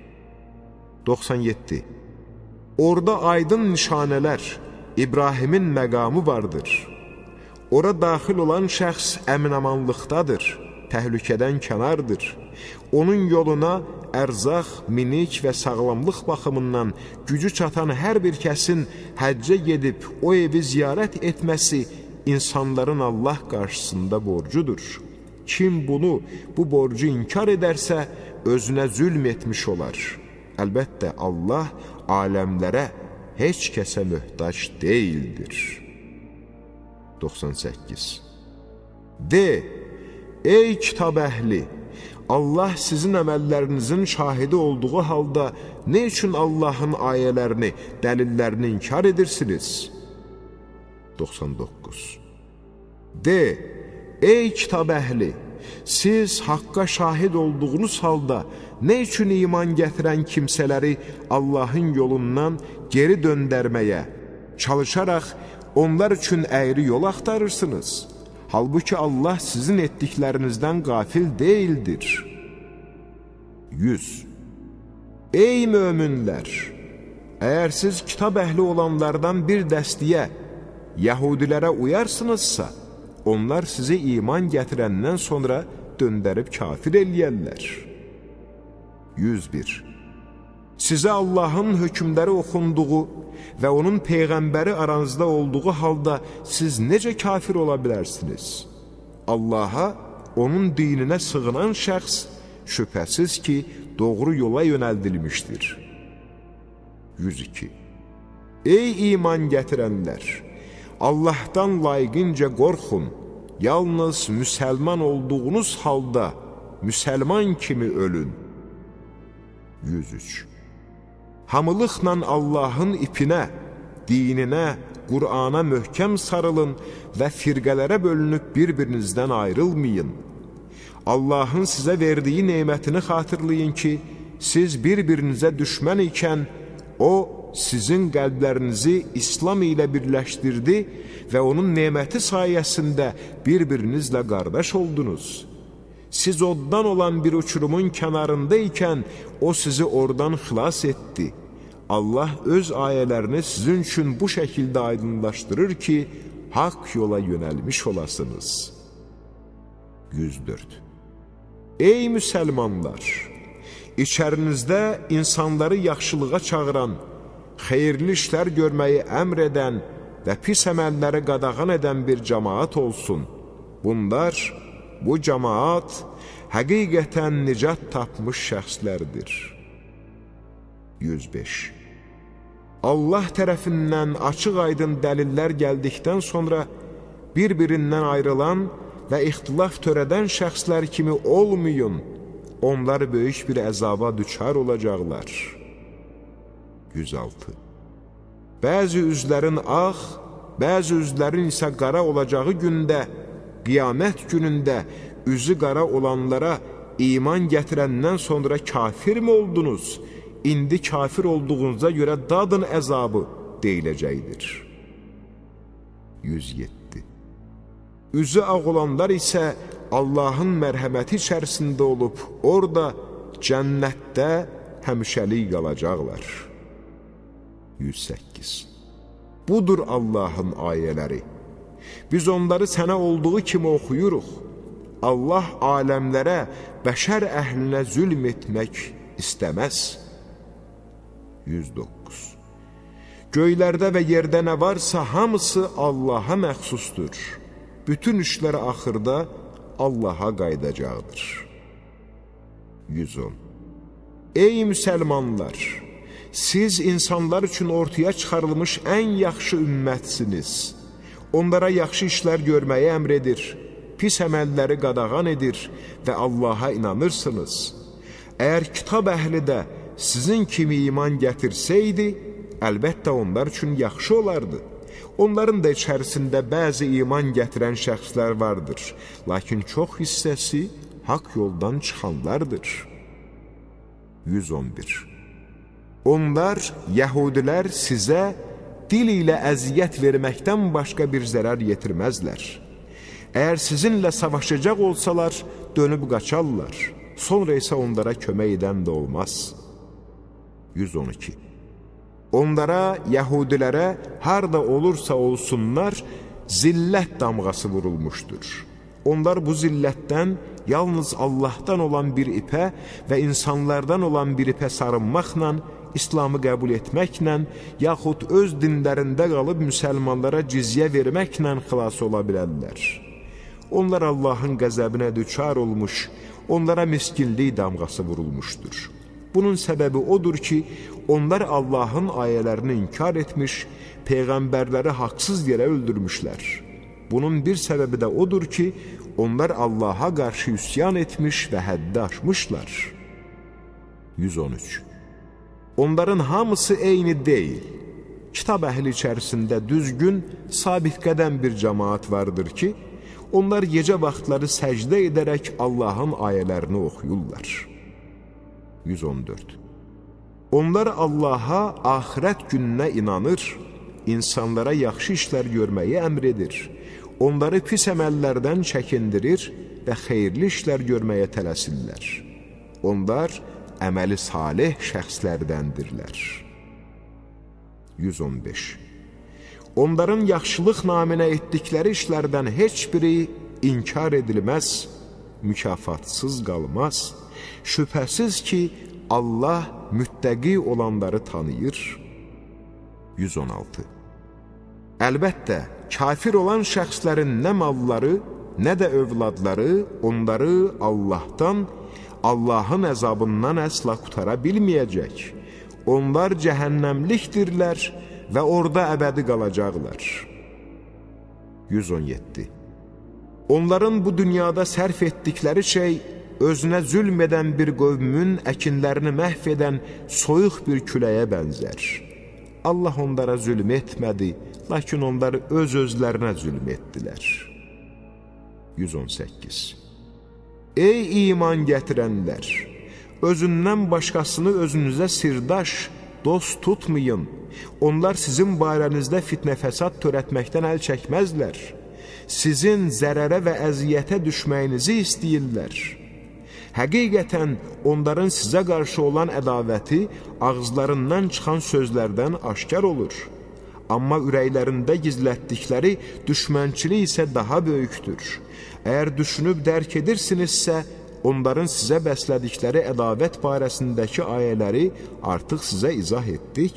doxsan yeddi. Orada aydın nişanələr, İbrahimin məqamı vardır. Ora daxil olan şəxs əmin-amanlıqdadır, təhlükədən kənardır. Onun yoluna ərzaq, minik və sağlamlıq baxımından gücü çatan hər bir kəsin həccə gedib o evi ziyarət etməsi insanların Allah qarşısında borcudur. Kim bunu, bu borcu inkar edərsə, özünə zülm etmiş olar. Əlbəttə, Allah aləmlərə heç kəsə möhtac deyildir. doxsan səkkiz. De, ey kitab əhli, Allah sizin əməllərinizin şahidi olduğu halda nə üçün Allahın ayələrini, dəlillərini inkar edirsiniz? doxsan doqquz. De, ey kitab əhli, siz haqqa şahid olduğunuz halda nə üçün iman gətirən kimsələri Allahın yolundan geri döndərməyə, çalışaraq onlar üçün əyri yol axtarırsınız? Halbuki Allah sizin etdiklərinizdən qafil deyildir. yüz. Ey möminlər! Əgər siz kitab əhli olanlardan bir dəstəyə, Yahudilərə uyarsınızsa, onlar sizi iman gətirəndən sonra döndərib kafir eləyərlər. yüz bir. Sizə Allahın hökmləri oxunduğu və onun Peyğəmbəri aranızda olduğu halda siz necə kafir ola bilərsiniz? Allaha, onun dininə sığınan şəxs şübhəsiz ki, doğru yola yönəldilmişdir. yüz iki. Ey iman gətirənlər! Allahdan layiqincə qorxun, yalnız müsəlman olduğunuz halda müsəlman kimi ölün. yüz üç. Hamılıqla Allahın ipinə, dininə, Qur'ana möhkəm sarılın və firqələrə bölünüb bir-birinizdən ayrılmayın. Allahın sizə verdiyi neymətini xatırlayın ki, siz bir-birinizə düşmən ikən, O, sizin qəlblərinizi İslam ilə birləşdirdi və onun neməti sayəsində bir-birinizlə qardaş oldunuz. Siz oddan olan bir uçurumun kənarında ikən, O sizi oradan xilas etdi. Allah öz ayələrini sizin üçün bu şəkildə aydınlaşdırır ki, haqq yola yönəlmiş olasınız. yüz dörd. Ey müsəlmanlar! İçərinizdə insanları yaxşılığa çağıran, xeyirli işlər görməyi əmr edən və pis əməlləri qadağan edən bir cəmaat olsun. Bunlar, bu cəmaat həqiqətən nicat tapmış şəxslərdir. yüz beş. Allah tərəfindən açıq-aydın dəlillər gəldikdən sonra bir-birindən ayrılan və ixtilaf törədən şəxslər kimi olmayın. Onlar böyük bir əzaba düçar olacaqlar. yüz altı. Bəzi üzlərin ağ, bəzi üzlərin isə qara olacağı gündə, qiyamət günündə üzü qara olanlara iman gətirəndən sonra kafir mi oldunuz? İndi kafir olduğunuza görə dadın əzabı deyiləcəkdir. yüz yeddi. Üzü ağ olanlar isə Allahın mərhəməti içərisində olub, orada cənnətdə həmişəlik qalacaqlar. yüz səkkiz. Budur Allahın ayələri. Biz onları sənə olduğu kimi oxuyuruq. Allah aləmlərə, bəşər əhlinə zülm etmək istəməz. yüz doqquz. Göylərdə və yerdə nə varsa hamısı Allaha məxsusdur. Bütün işlər axırda Allaha qaydacaqdır. yüz on. Ey müsəlmanlar! Siz insanlar üçün ortaya çıxarılmış ən yaxşı ümmətsiniz. Onlara yaxşı işlər görməyi əmr edir, pis əməlləri qadağan edir və Allaha inanırsınız. Əgər kitab əhli də sizin kimi iman gətirsəydi, əlbəttə onlar üçün yaxşı olardı. Onların da içərisində bəzi iman gətirən şəxslər vardır, lakin çox hissəsi haqq yoldan çıxanlardır. yüz on bir. Onlar, yəhudilər sizə dil ilə əziyyət verməkdən başqa bir zərər yetirməzlər. Əgər sizinlə savaşacaq olsalar, dönüb qaçarlar, sonra isə onlara kömək edən də olmaz. yüz on iki. Onlara, yəhudilərə harda olursa olsunlar, zillət damğası vurulmuşdur. Onlar bu zillətdən yalnız Allahdan olan bir ipə və insanlardan olan bir ipə sarınmaqla, İslamı qəbul etməklə, yaxud öz dinlərində qalıb müsəlmanlara cizyə verməklə xilas ola bilərlər. Onlar Allahın qəzəbinə düçar olmuş, onlara miskinlik damğası vurulmuşdur. Bunun səbəbi odur ki, onlar Allahın ayələrini inkar etmiş, peyğəmbərləri haqsız yerə öldürmüşlər. Bunun bir səbəbi də odur ki, onlar Allaha qarşı üsyan etmiş və həddi aşmışlar. yüz on üç. Onların hamısı eyni deyil. Kitab əhli içərisində düzgün, sabit qədəm bir cəmaat vardır ki, onlar gecə vaxtları səcdə edərək Allahın ayələrini oxuyurlar. yüz on dörd. Onlar Allaha, axirət gününə inanır, insanlara yaxşı işlər görməyi əmr edir, onları pis əməllərdən çəkindirir və xeyirli işlər görməyə tələsirlər. Onlar əməli salih şəxslərdəndirlər. yüz on beş. Onların yaxşılıq naminə etdikləri işlərdən heç biri inkar edilməz, mükafatsız qalmaz. Şübhəsiz ki, Allah müttəqi olanları tanıyır. yüz on altı. Əlbəttə, kafir olan şəxslərin nə malları, nə də övladları onları Allahdan, Allahın əzabından əsla qutara bilməyəcək. Onlar cəhənnəmlikdirlər və orada əbədi qalacaqlar. yüz on yeddi. Onların bu dünyada sərf etdikləri şey, özünə zülm edən bir qövmün əkinlərini məhv edən soyuq bir küləyə bənzər. Allah onlara zülm etmədi, lakin onlar öz-özlərinə zülm etdilər. yüz on səkkiz. Ey iman gətirənlər! Özündən başqasını özünüzə sirdaş, dost tutmayın. Onlar sizin barənizdə fitnə fəsad törətməkdən əl çəkməzlər. Sizin zərərə və əziyyətə düşməyinizi istəyirlər. Həqiqətən onların sizə qarşı olan ədavəti ağızlarından çıxan sözlərdən aşkar olur. Amma ürəklərində gizlətdikləri düşmənçilik isə daha böyükdür. Əgər düşünüb dərk edirsinizsə, onların sizə bəslədikləri ədavət barəsindəki ayələri artıq sizə izah etdik.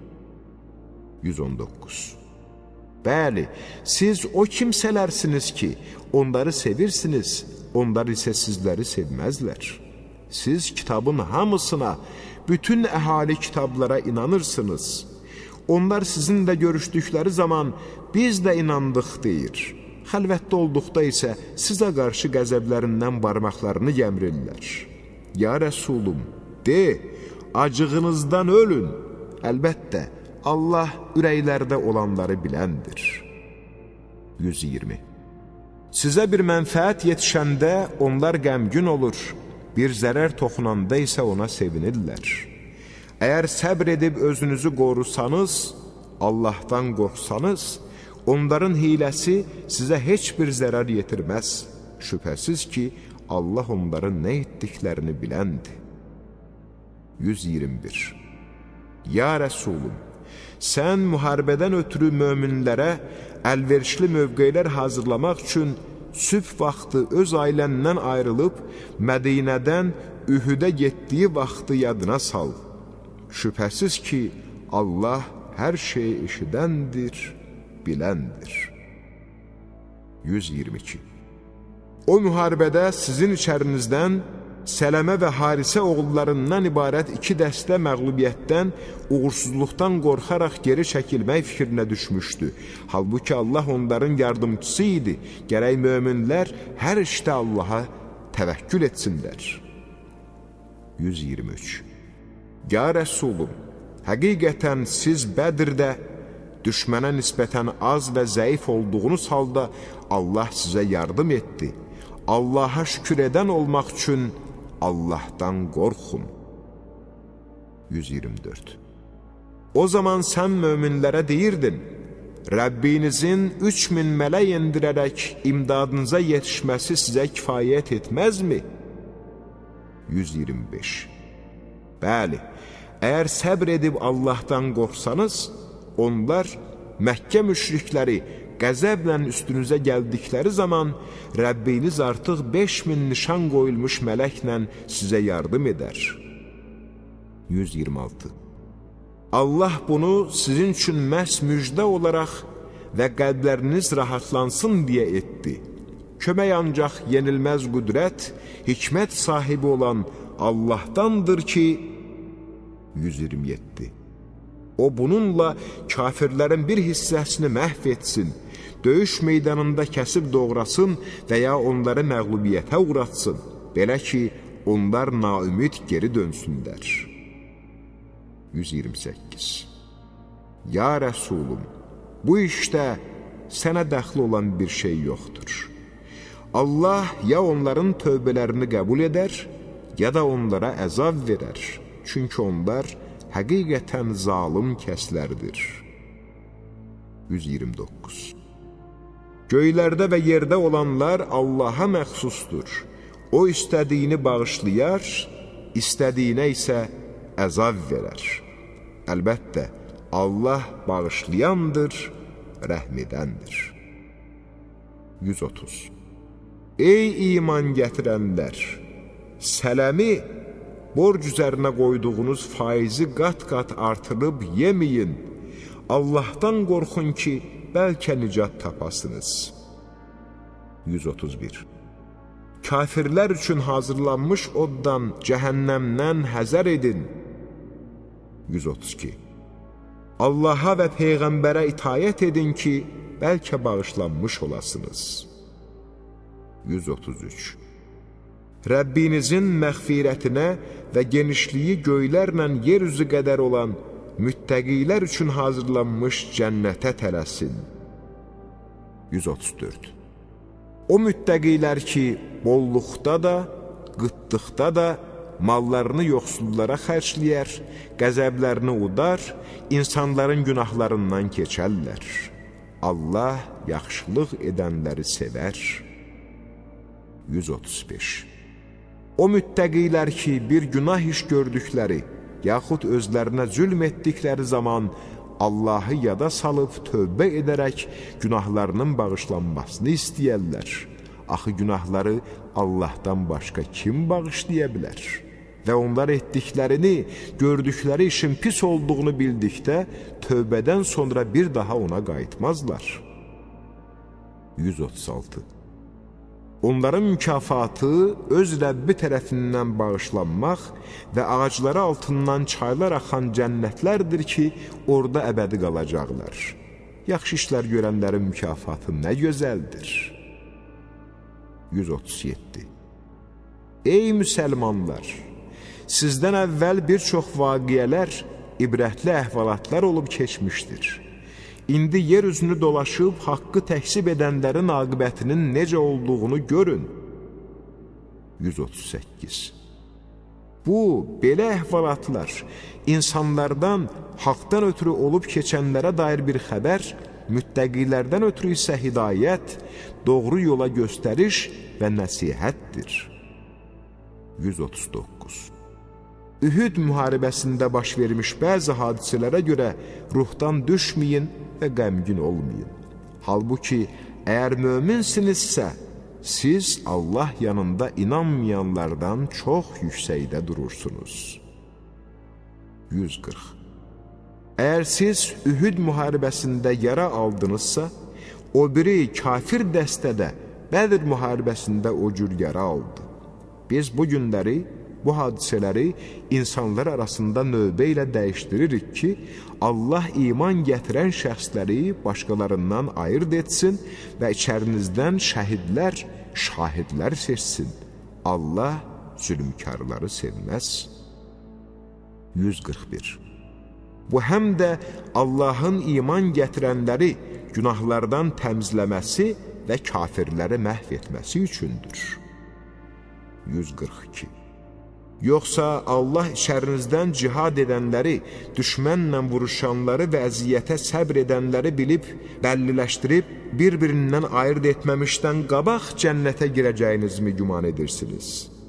yüz on doqquz. Bəli, siz o kimsələrsiniz ki, onları sevirsiniz, onlar isə sizləri sevməzlər. Siz kitabın hamısına, bütün əhali kitablara inanırsınız. Onlar sizinlə görüşdükləri zaman biz də inandıq deyir. Xəlvətdə olduqda isə sizə qarşı qəzəblərindən barmaqlarını gəmirirlər. Ya Rəsulum, de, acığınızdan ölün. Əlbəttə, Allah ürəklərdə olanları biləndir. yüz iyirmi. Sizə bir mənfəət yetişəndə onlar qəmgün olur, bir zərər toxunanda isə ona sevinirlər. Əgər səbr edib özünüzü qorusanız, Allahdan qorxsanız, onların hiləsi sizə heç bir zərər yetirməz. Şübhəsiz ki, Allah onların nə etdiklərini biləndir. yüz iyirmi bir. Ya Rəsulum, sən müharibədən ötürü möminlərə əlverişli mövqeylər hazırlamaq üçün sübh vaxtı öz ailəndən ayrılıb Mədinədən Ühüdə getdiyi vaxtı yadına sal. Şübhəsiz ki, Allah hər şeyi eşidəndir, biləndir. yüz iyirmi iki. O müharibədə sizin içərinizdən Sələmə və Harisə oğullarından ibarət iki dəstə məğlubiyyətdən, uğursuzluqdan qorxaraq geri çəkilmək fikrinə düşmüşdü. Halbuki Allah onların yardımcısı idi. Gərək möminlər hər işdə Allaha təvəkkül etsinlər. yüz iyirmi üç. Ya Rəsulum, həqiqətən siz Bədirdə düşmənə nisbətən az və zəif olduğunuz halda Allah sizə yardım etdi. Allaha şükür edən olmaq üçün Allahdan qorxun. yüz iyirmi dörd. O zaman sən möminlərə deyirdin, Rəbbinizin üç min mələk endirərək imdadınıza yetişməsi sizə kifayət etməzmi? yüz iyirmi beş. Bəli, əgər səbr edib Allahdan qorxsanız, onlar Məkkə müşrikləri qəzəblə üstünüzə gəldikləri zaman Rəbbiniz artıq beş min nişan qoyulmuş mələklə sizə yardım edər. yüz iyirmi altı. Allah bunu sizin üçün məhz müjdə olaraq və qəlbləriniz rahatlansın deyə etdi. Kömək ancaq yenilməz qüdrət, hikmət sahibi olan Allahdandır ki, yüz iyirmi yeddi. O bununla kafirlərin bir hissəsini məhv etsin, döyüş meydanında kəsib doğrasın və ya onları məğlubiyyətə uğratsın, belə ki, onlar naümid geri dönsünlər. yüz iyirmi səkkiz. Ya Rəsulum, bu işdə sənə dəxli olan bir şey yoxdur. Allah ya onların tövbələrini qəbul edər, ya da onlara əzab verər. Çünki onlar həqiqətən zalım kəslərdir. yüz iyirmi doqquz. Göylərdə və yerdə olanlar Allaha məxsusdur. O istədiyini bağışlayar, istədiyinə isə əzab verər. Əlbəttə, Allah bağışlayandır, rəhm edəndir. yüz otuz. Ey iman gətirənlər! Sələmi, borc üzərinə qoyduğunuz faizi qat-qat artırıb yeməyin. Allahdan qorxun ki, bəlkə nicat tapasınız. yüz otuz bir. Kafirlər üçün hazırlanmış oddan, cəhənnəmdən həzər edin. yüz otuz iki. Allaha və Peyğəmbərə itayət edin ki, bəlkə bağışlanmış olasınız. yüz otuz üç. Rəbbinizin məğfirətinə və genişliyi göylərlə yer üzü qədər olan müttəqilər üçün hazırlanmış cənnətə tələsin. yüz otuz dörd. O müttəqilər ki, bolluqda da, qıtlıqda da mallarını yoxsullara xərcləyər, qəzəblərini udar, insanların günahlarından keçərlər. Allah yaxşılıq edənləri sevər. yüz otuz beş. O müttəqilər ki, bir günah iş gördükləri, yaxud özlərinə zülm etdikləri zaman Allahı yada salıb tövbə edərək günahlarının bağışlanmasını istəyərlər. Axı günahları Allahdan başqa kim bağışlaya bilər? Və onlar etdiklərini, gördükləri işin pis olduğunu bildikdə, tövbədən sonra bir daha ona qayıtmazlar. yüz otuz altı. Onların mükafatı öz Rəbbi tərəfindən bağışlanmaq və ağacları altından çaylar axan cənnətlərdir ki, orada əbədi qalacaqlar. Yaxşı işlər görənlərin mükafatı nə gözəldir. yüz otuz yeddi. Ey müsəlmanlar! Sizdən əvvəl bir çox vaqiələr, ibrətli əhvalatlar olub keçmişdir. İndi yer üzünü dolaşıb haqqı təksib edənlərin aqibətinin necə olduğunu görün. yüz otuz səkkiz. Bu, belə əhvalatlar insanlardan, haqdan ötürü olub keçənlərə dair bir xəbər, müttəqilərdən ötürü isə hidayət, doğru yola göstəriş və nəsihətdir. yüz otuz doqquz. Ühüd müharibəsində baş vermiş bəzi hadisələrə görə ruhdan düşməyin və qəmgin olmayın. Halbuki, əgər möminsinizsə, siz Allah yanında inanmayanlardan çox yüksəkdə durursunuz. yüz qırx. Əgər siz Ühüd müharibəsində yara aldınızsa, o biri kafir dəstədə Bədir müharibəsində o cür yara aldı. Biz bu günləri, bu hadisələri insanlar arasında növbə ilə dəyişdiririk ki, Allah iman gətirən şəxsləri başqalarından ayırt etsin və içərinizdən şəhidlər, şahidlər seçsin. Allah zülmkarları sevməz. yüz qırx bir. Bu həm də Allahın iman gətirənləri günahlardan təmizləməsi və kafirləri məhv etməsi üçündür. yüz qırx iki. Yoxsa Allah içərinizdən cihad edənləri, düşmənlə vuruşanları və əziyyətə səbr edənləri bilib, bəlliləşdirib, bir-birindən ayırt etməmişdən qabaq cənnətə girəcəyinizmi güman edirsiniz?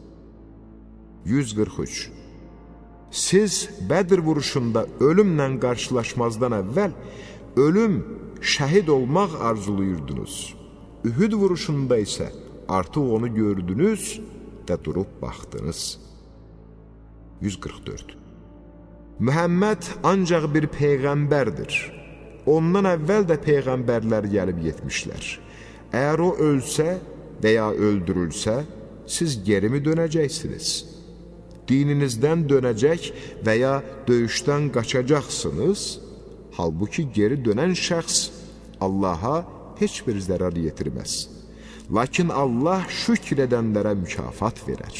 yüz qırx üç. Siz Bədir vuruşunda ölümlə qarşılaşmazdan əvvəl, ölüm, şəhid olmaq arzuluyurdunuz. Ühüd vuruşunda isə artıq onu gördünüz və durub baxdınız. yüz qırx dörd. Mühəmməd ancaq bir peyğəmbərdir. Ondan əvvəl də peyğəmbərlər gəlib yetmişlər. Əgər o ölsə və ya öldürülsə, siz geri mi dönəcəksiniz? Dininizdən dönəcək və ya döyüşdən qaçacaqsınız? Halbuki geri dönən şəxs Allaha heç bir zərər yetirməz. Lakin Allah şükr edənlərə mükafat verər.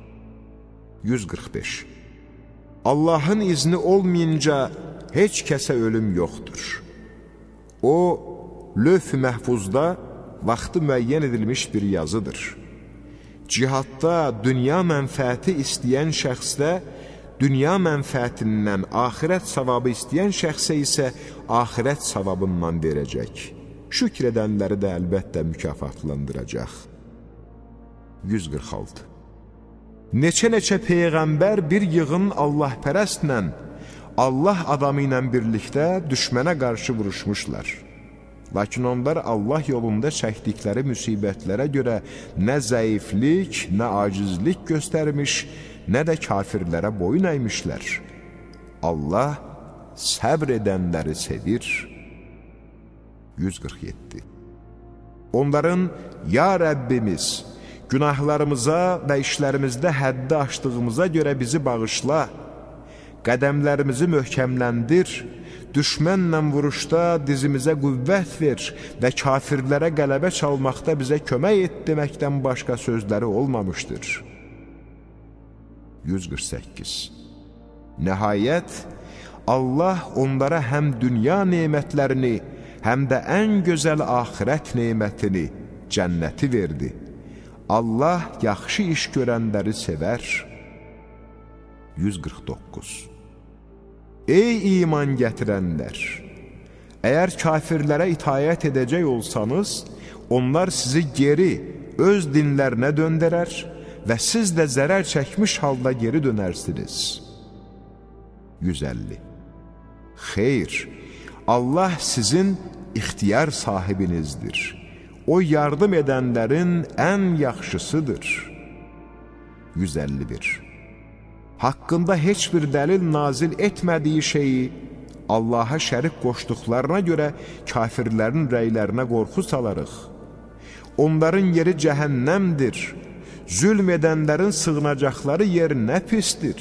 yüz qırx beş. Allahın izni olmayınca heç kəsə ölüm yoxdur. O, lövh-i məhfuzda vaxtı müəyyən edilmiş bir yazıdır. Cihadda dünya mənfəəti istəyən şəxsdə, dünya mənfəətindən axirət savabı istəyən şəxsə isə axirət savabından verəcək. Şükr edənləri də əlbəttə mükafatlandıracaq. yüz qırx altı. Neçə-neçə peyğəmbər bir yığın Allahpərəstlə, Allah adamı ilə birlikdə düşmənə qarşı vuruşmuşlar. Lakin onlar Allah yolunda çəkdikləri müsibətlərə görə nə zəiflik, nə acizlik göstərmiş, nə də kafirlərə boyun əymişlər. Allah səbr edənləri sevir. yüz qırx yeddi. Onların, ya Rəbbimiz, günahlarımıza və işlərimizdə həddi aşdığımıza görə bizi bağışla, qədəmlərimizi möhkəmləndir, düşmənlə vuruşda dizimizə qüvvət ver və kafirlərə qələbə çalmaqda bizə kömək et deməkdən başqa sözləri olmamışdır. yüz qırx səkkiz. Nəhayət, Allah onlara həm dünya nemətlərini, həm də ən gözəl axirət nemətini, cənnəti verdi. Allah yaxşı iş görənləri sevər. yüz qırx doqquz. Ey iman gətirənlər! Əgər kafirlərə itayət edəcək olsanız, onlar sizi geri, öz dinlərinə döndərər və siz də zərər çəkmiş halda geri dönərsiniz. yüz əlli. Xeyr, Allah sizin ixtiyar sahibinizdir. O yardım edənlərin ən yaxşısıdır. yüz əlli bir. Haqqında heç bir dəlil nazil etmədiyi şeyi Allaha şərik qoşduqlarına görə kafirlərin rəylərinə qorxu salarıq. Onların yeri cəhənnəmdir. Zülm edənlərin sığınacaqları yer nə pisdir.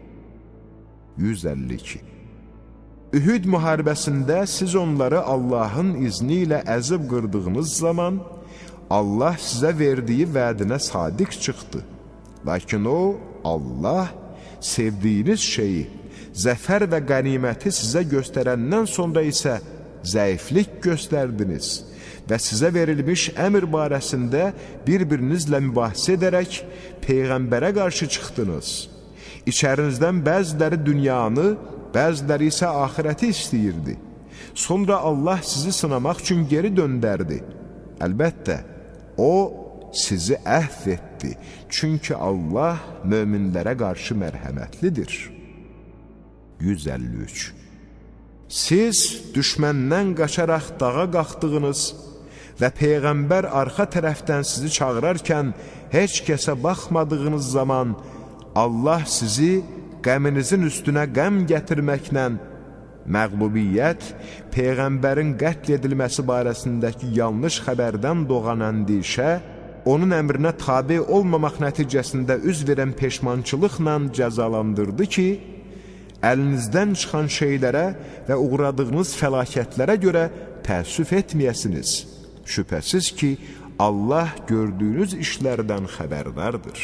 yüz əlli iki. Ühud müharibəsində siz onları Allahın izni ilə əzib qırdığınız zaman Allah sizə verdiyi vədinə sadiq çıxdı. Lakin o, Allah, sevdiyiniz şeyi, zəfər və qəniməti sizə göstərəndən sonra isə zəiflik göstərdiniz və sizə verilmiş əmr barəsində bir-birinizlə mübahisə edərək Peyğəmbərə qarşı çıxdınız. İçərinizdən bəziləri dünyanı, bəziləri isə axirəti istəyirdi. Sonra Allah sizi sınamaq üçün geri döndərdi. Əlbəttə, O sizi əhv etdi. Çünki Allah möminlərə qarşı mərhəmətlidir. yüz əlli üç. Siz düşməndən qaçaraq dağa qalxdığınız və Peyğəmbər arxa tərəfdən sizi çağırarkən heç kəsə baxmadığınız zaman Allah sizi qəminizin üstünə qəm gətirməklə məğlubiyyət, Peyğəmbərin qətl edilməsi barəsindəki yanlış xəbərdən doğan əndişə, onun əmrinə tabi olmamaq nəticəsində üz verən peşmançılıqla cəzalandırdı ki, əlinizdən çıxan şeylərə və uğradığınız fəlakətlərə görə təəssüf etməyəsiniz. Şübhəsiz ki, Allah gördüyünüz işlərdən xəbərdardır.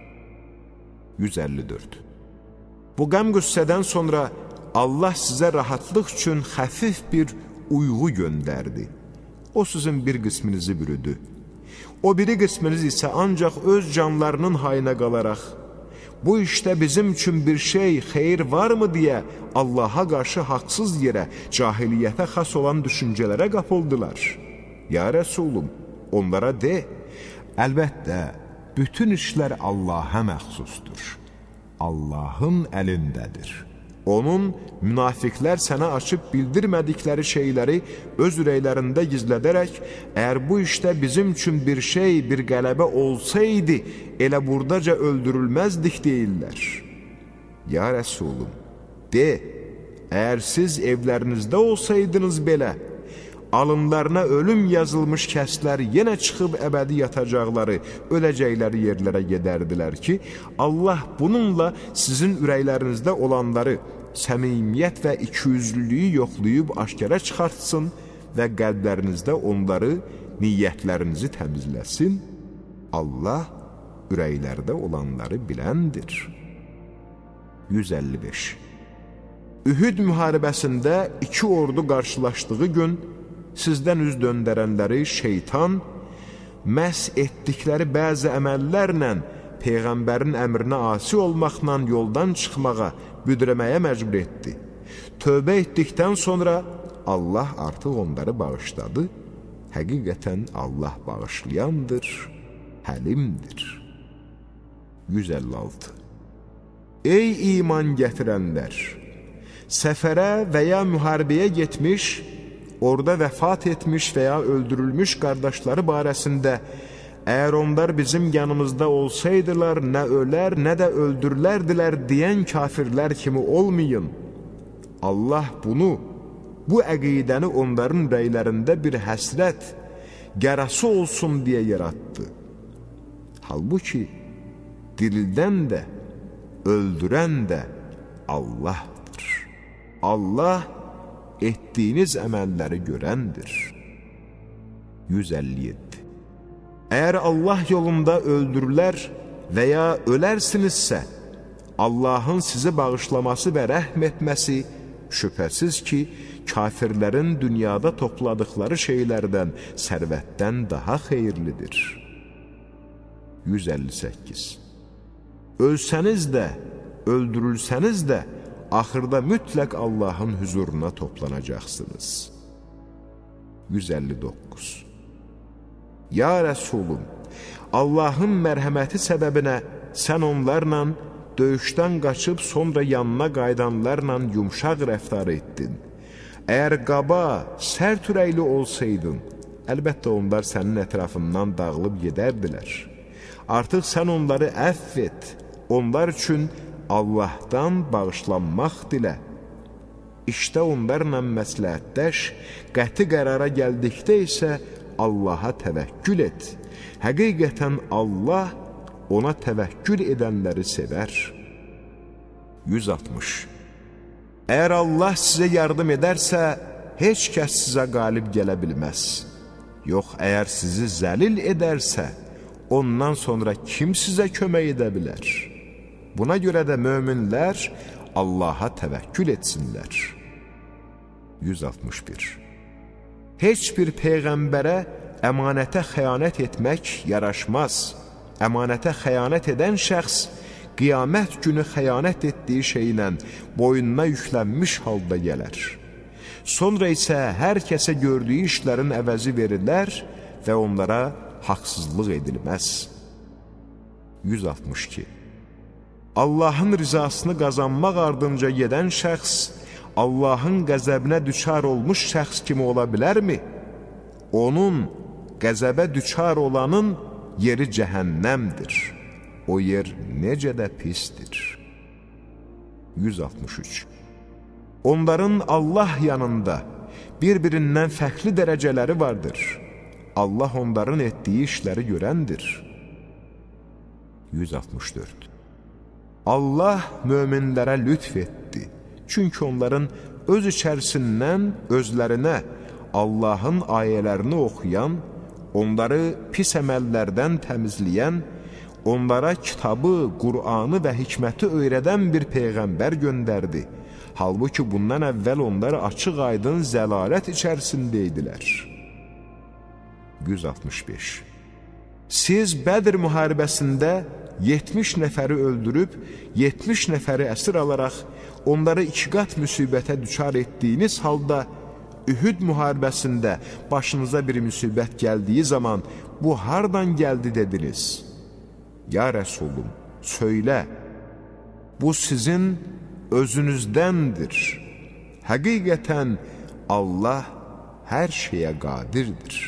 yüz əlli dörd. Bu qəm qüssədən sonra Allah sizə rahatlıq üçün xəfif bir uyğu göndərdi. O sizin bir qisminizi bürüdü. O biri qisminiz isə ancaq öz canlarının hayına qalaraq, bu işdə bizim üçün bir şey, xeyir varmı deyə Allaha qarşı haqsız yerə, cahiliyyətə xas olan düşüncələrə qapıldılar. Ya Rəsulum, onlara de, əlbəttə, bütün işlər Allaha məxsusdur. Allahın əlindədir. Onun münafiqlər sənə açıb bildirmədikləri şeyləri öz ürəklərində gizlədərək, əgər bu işdə bizim üçün bir şey, bir qələbə olsaydı, elə buradaca öldürülməzdik deyirlər. Ya Rəsulum, de, əgər siz evlərinizdə olsaydınız belə, alınlarına ölüm yazılmış kəslər yenə çıxıb əbədi yatacaqları, öləcəkləri yerlərə gedərdilər ki, Allah bununla sizin ürəklərinizdə olanları, səmimiyyət və ikiyüzlülüyü yoxlayıb aşkara çıxartsın və qəlblərinizdə onları, niyyətlərinizi təmizləsin. Allah ürəklərdə olanları biləndir. yüz əlli beş. Ühud müharibəsində iki ordu qarşılaşdığı gün sizdən üz döndərənləri şeytan məhz etdikləri bəzi əməllərlə Peyğəmbərin əmrinə asi olmaqla yoldan çıxmağa, büdrəməyə məcbur etdi. Tövbə etdikdən sonra Allah artıq onları bağışladı. Həqiqətən Allah bağışlayandır, həlimdir. yüz əlli altı. Ey iman gətirənlər! səfərə və ya müharibəyə getmiş, orada vəfat etmiş və ya öldürülmüş qardaşları barəsində əgər onlar bizim yanımızda olsaydılar, nə ölər, nə də öldürülərdilər deyən kafirlər kimi olmayın. Allah bunu, bu əqidəni onların ürəklərində bir həsrət, qərası olsun deyə yaratdı. Halbuki, dirildən də, öldürən də Allahdır. Allah etdiyiniz əməlləri görəndir. yüz əlli yeddi. Əgər Allah yolunda öldürülər və ya ölərsinizsə, Allahın sizi bağışlaması və rəhm etməsi şübhəsiz ki, kafirlərin dünyada topladıkları şeylərdən, sərvətdən daha xeyirlidir. yüz əlli səkkiz. Ölsəniz də, öldürülsəniz də, axırda mütləq Allahın huzuruna toplanacaqsınız. yüz əlli doqquz. Ya Rəsulum, Allahın mərhəməti səbəbinə sən onlarla döyüşdən qaçıb sonra yanına qaydanlarla yumşaq rəftar etdin. Əgər qaba, sərt ürəkli olsaydın, əlbəttə onlar sənin ətrafından dağılıb gedərdilər. Artıq sən onları əfv et, onlar üçün Allahdan bağışlanmaq dilə. İşdə onlarla məsləhətləş, qəti qərara gəldikdə isə Allaha təvəkkül et. Həqiqətən Allah ona təvəkkül edənləri sevər. yüz altmış. Əgər Allah sizə yardım edərsə, heç kəs sizə qalib gələ bilməz. Yox, əgər sizi zəlil edərsə, ondan sonra kim sizə kömək edə bilər? Buna görə də möminlər Allaha təvəkkül etsinlər. yüz altmış bir. Heç bir peyğəmbərə əmanətə xəyanət etmək yaraşmaz. Əmanətə xəyanət edən şəxs qiyamət günü xəyanət etdiyi şeylə boynuna yüklənmiş halda gələr. Sonra isə hər kəsə gördüyü işlərin əvəzi verilər və onlara haqsızlıq edilməz. yüz altmış iki. Allahın rizasını qazanmaq ardınca gedən şəxs Allahın qəzəbinə düçar olmuş şəxs kimi ola bilərmi? Onun qəzəbə düçar olanın yeri cəhənnəmdir. O yer necə də pisdir. yüz altmış üç. Onların Allah yanında bir-birindən fərqli dərəcələri vardır. Allah onların etdiyi işləri görəndir. yüz altmış dörd. Allah möminlərə lütf etdi. Çünki onların öz içərisindən özlərinə Allahın ayələrini oxuyan, onları pis əməllərdən təmizləyən, onlara kitabı, Qur'anı və hikməti öyrədən bir peyğəmbər göndərdi. Halbuki bundan əvvəl onlar açıq aydın zəlalət içərisində idilər. yüz altmış beş. Siz Bədr müharibəsində yetmiş nəfəri öldürüb, yetmiş nəfəri əsir alaraq, onları iki qat müsibətə düçar etdiyiniz halda, Ühüd müharibəsində başınıza bir müsibət gəldiyi zaman, bu hardan gəldi dediniz? Ya Rəsulum, söylə, bu sizin özünüzdəndir. Həqiqətən Allah hər şeyə qadirdir.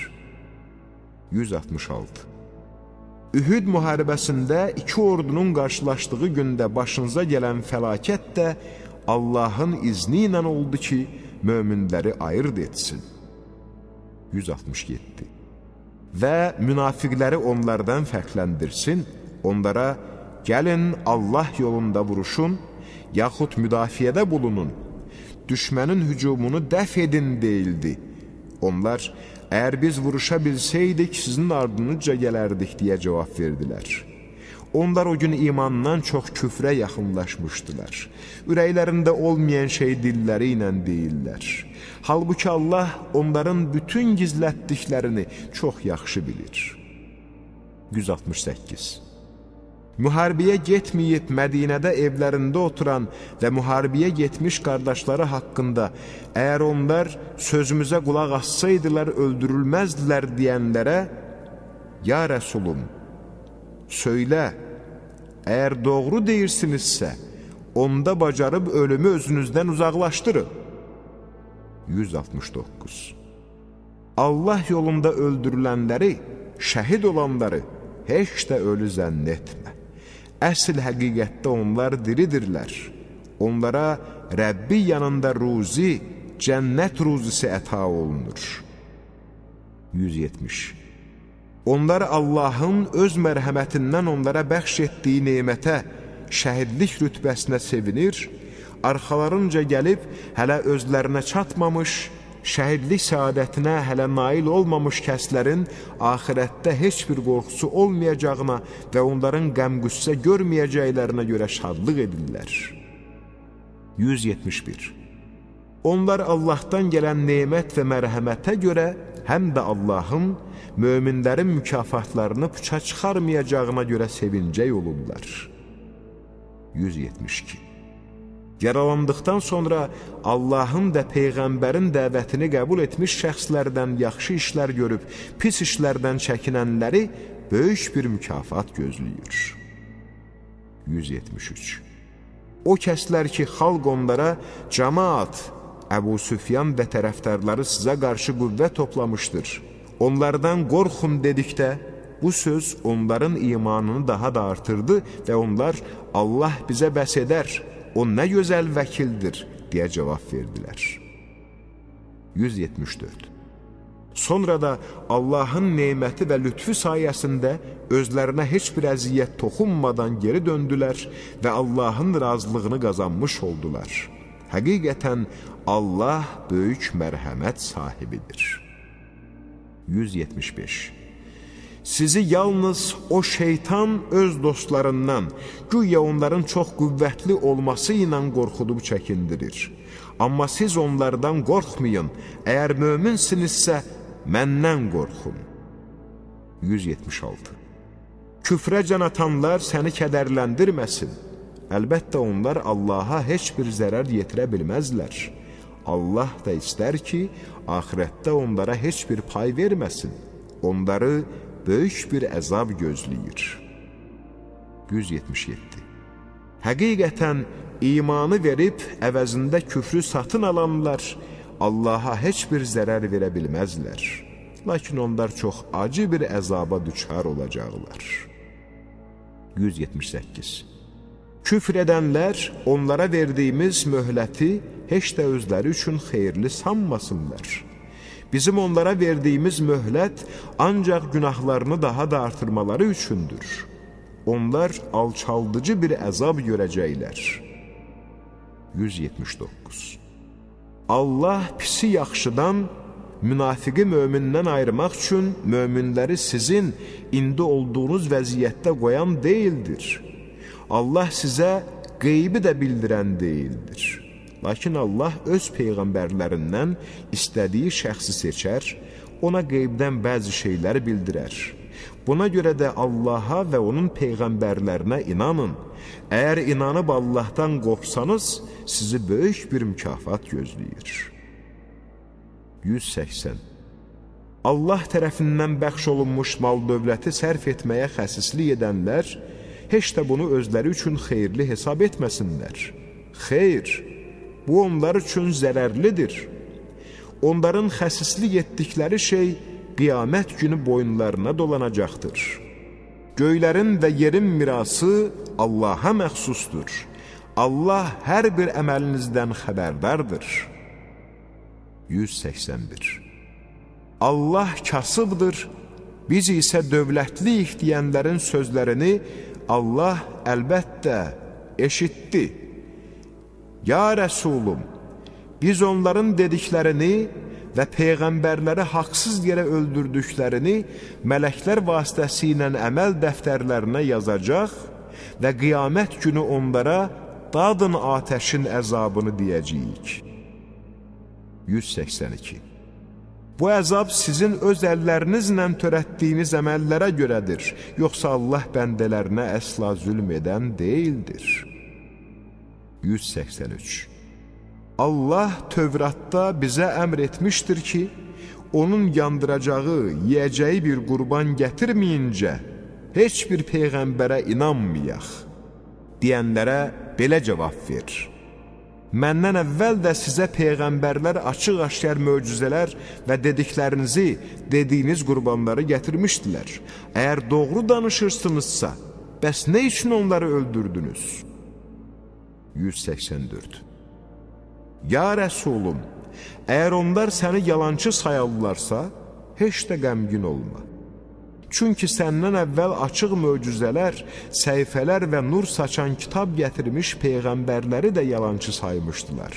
yüz altmış altı. Ühüd müharibəsində iki ordunun qarşılaşdığı gündə başınıza gələn fəlakət də Allahın izni ilə oldu ki, möminləri ayırt etsin. yüz altmış yeddi. Və münafiqləri onlardan fərqləndirsin, onlara gəlin Allah yolunda vuruşun, yaxud müdafiədə bulunun, düşmənin hücumunu dəf edin deyildi. Onlar, əgər biz vuruşa bilsəydik, sizin ardınızca gələrdik deyə cavab verdilər. Onlar o gün imandan çox küfrə yaxınlaşmışdılar. Ürəklərində olmayan şey dilləri ilə deyirlər. Halbuki Allah onların bütün gizlətdiklərini çox yaxşı bilir. yüz altmış səkkiz. Müharibəyə getməyib Mədinədə evlərində oturan və müharibəyə getmiş qardaşları haqqında əgər onlar sözümüzə qulaq assaydılar öldürülməzdilər deyənlərə, ya Rəsulum, söylə, əgər doğru deyirsinizsə, onda bacarıb ölümü özünüzdən uzaqlaşdırın. yüz altmış doqquz. Allah yolunda öldürülənləri, şəhid olanları heç də ölü zənn etmə. Əsl həqiqətdə onlar diridirlər. Onlara Rəbbi yanında ruzi, cənnət ruzisi əta olunur. yüz yetmiş. Onlar Allahın öz mərhəmətindən onlara bəxş etdiyi neymətə, şəhidlik rütbəsinə sevinir, arxalarınca gəlib hələ özlərinə çatmamış, şəhidlik səadətinə hələ nail olmamış kəslərin axirətdə heç bir qorxusu olmayacağına və onların qəm-qüssə görməyəcəklərinə görə şadlıq edirlər. yüz yetmiş bir. Onlar Allahdan gələn neymət və mərhəmətə görə həm də Allahın möminlərin mükafatlarını puça çıxarmayacağına görə sevincək olurlar. yüz yetmiş iki. Yaralandıqdan sonra Allahın və Peyğəmbərin dəvətini qəbul etmiş şəxslərdən yaxşı işlər görüb, pis işlərdən çəkinənləri böyük bir mükafat gözləyir. yüz yetmiş üç. O kəslər ki, xalq onlara cəmaat, Əbu Süfyan və tərəfdarları sizə qarşı qüvvə toplamışdır. Onlardan qorxun dedikdə, bu söz onların imanını daha da artırdı və onlar Allah bizə bəs edər, o nə gözəl vəkildir, deyə cavab verdilər. yüz yetmiş dörd. Sonra da Allahın neyməti və lütfü sayəsində özlərinə heç bir əziyyət toxunmadan geri döndülər və Allahın razılığını qazanmış oldular. Həqiqətən Allah böyük mərhəmət sahibidir. yüz yetmiş beş. Sizi yalnız o şeytan öz dostlarından, güya onların çox qüvvətli olması ilə qorxudub çəkindirir. Amma siz onlardan qorxmayın, əgər möminsinizsə məndən qorxun. yüz yetmiş altı. Küfrə can atanlar səni kədərləndirməsin. Əlbəttə onlar Allaha heç bir zərər yetirə bilməzlər. Allah da istər ki, axirətdə onlara heç bir pay verməsin. Onları böyük bir əzab gözləyir. yüz yetmiş yeddi. Həqiqətən imanı verib əvəzində küfrü satın alanlar Allaha heç bir zərər verə bilməzlər. Lakin onlar çox acı bir əzaba düçar olacaqlar. yüz yetmiş səkkiz. Küfr edənlər onlara verdiyimiz möhləti heç də özləri üçün xeyirli sanmasınlar. Bizim onlara verdiyimiz möhlət ancaq günahlarını daha da artırmaları üçündür. Onlar alçaldıcı bir əzab görəcəklər. yüz yetmiş doqquz. Allah pisi yaxşıdan, münafiqi mömindən ayırmaq üçün möminləri sizin indi olduğunuz vəziyyətdə qoyan deyildir. Allah sizə qeybi də bildirən deyildir. Lakin Allah öz peyğəmbərlərindən istədiyi şəxsi seçər, ona qeybdən bəzi şeylər bildirər. Buna görə də Allaha və onun peyğəmbərlərinə inanın. Əgər inanıb Allahdan qorxsanız, sizi böyük bir mükafat gözləyir. yüz səksən. Allah tərəfindən bəxş olunmuş mal dövləti sərf etməyə xəsislik edənlər, heç də bunu özləri üçün xeyirli hesab etməsinlər. Xeyr, bu onlar üçün zərərlidir. Onların xəsislik etdikləri şey qiyamət günü boyunlarına dolanacaqdır. Göylərin və yerin mirası Allaha məxsusdur. Allah hər bir əməlinizdən xəbərdardır. yüz səksən bir. Allah kasıbdır, biz isə dövlətlik deyənlərin sözlərini Allah əlbəttə eşitdi. Ya Rəsulum, biz onların dediklərini və Peyğəmbərləri haqsız yerə öldürdüklərini mələklər vasitəsilə əməl dəftərlərinə yazacaq və qiyamət günü onlara dadın atəşin əzabını deyəcəyik. yüz səksən iki. Bu əzab sizin öz əllərinizlə törətdiyiniz əməllərə görədir, yoxsa Allah bəndələrinə əsla zülm edən deyildir. yüz səksən üç. Allah Tövratda bizə əmr etmişdir ki, onun yandıracağı, yiyəcəyi bir qurban gətirməyincə heç bir peyğəmbərə inanmayaq. Deyənlərə belə cavab ver: məndən əvvəl də sizə peyğəmbərlər açıq-aşkar möcüzələr və dediklərinizi, dediyiniz qurbanları gətirmişdilər. Əgər doğru danışırsınızsa, bəs nə üçün onları öldürdünüz? yüz səksən dörd. Ya Rəsulum, əgər onlar səni yalançı sayarlarsa, heç də qəmgin olma. Çünki səndən əvvəl açıq möcüzələr, səhifələr və nur saçan kitab gətirmiş peyğəmbərləri də yalançı saymışdılar.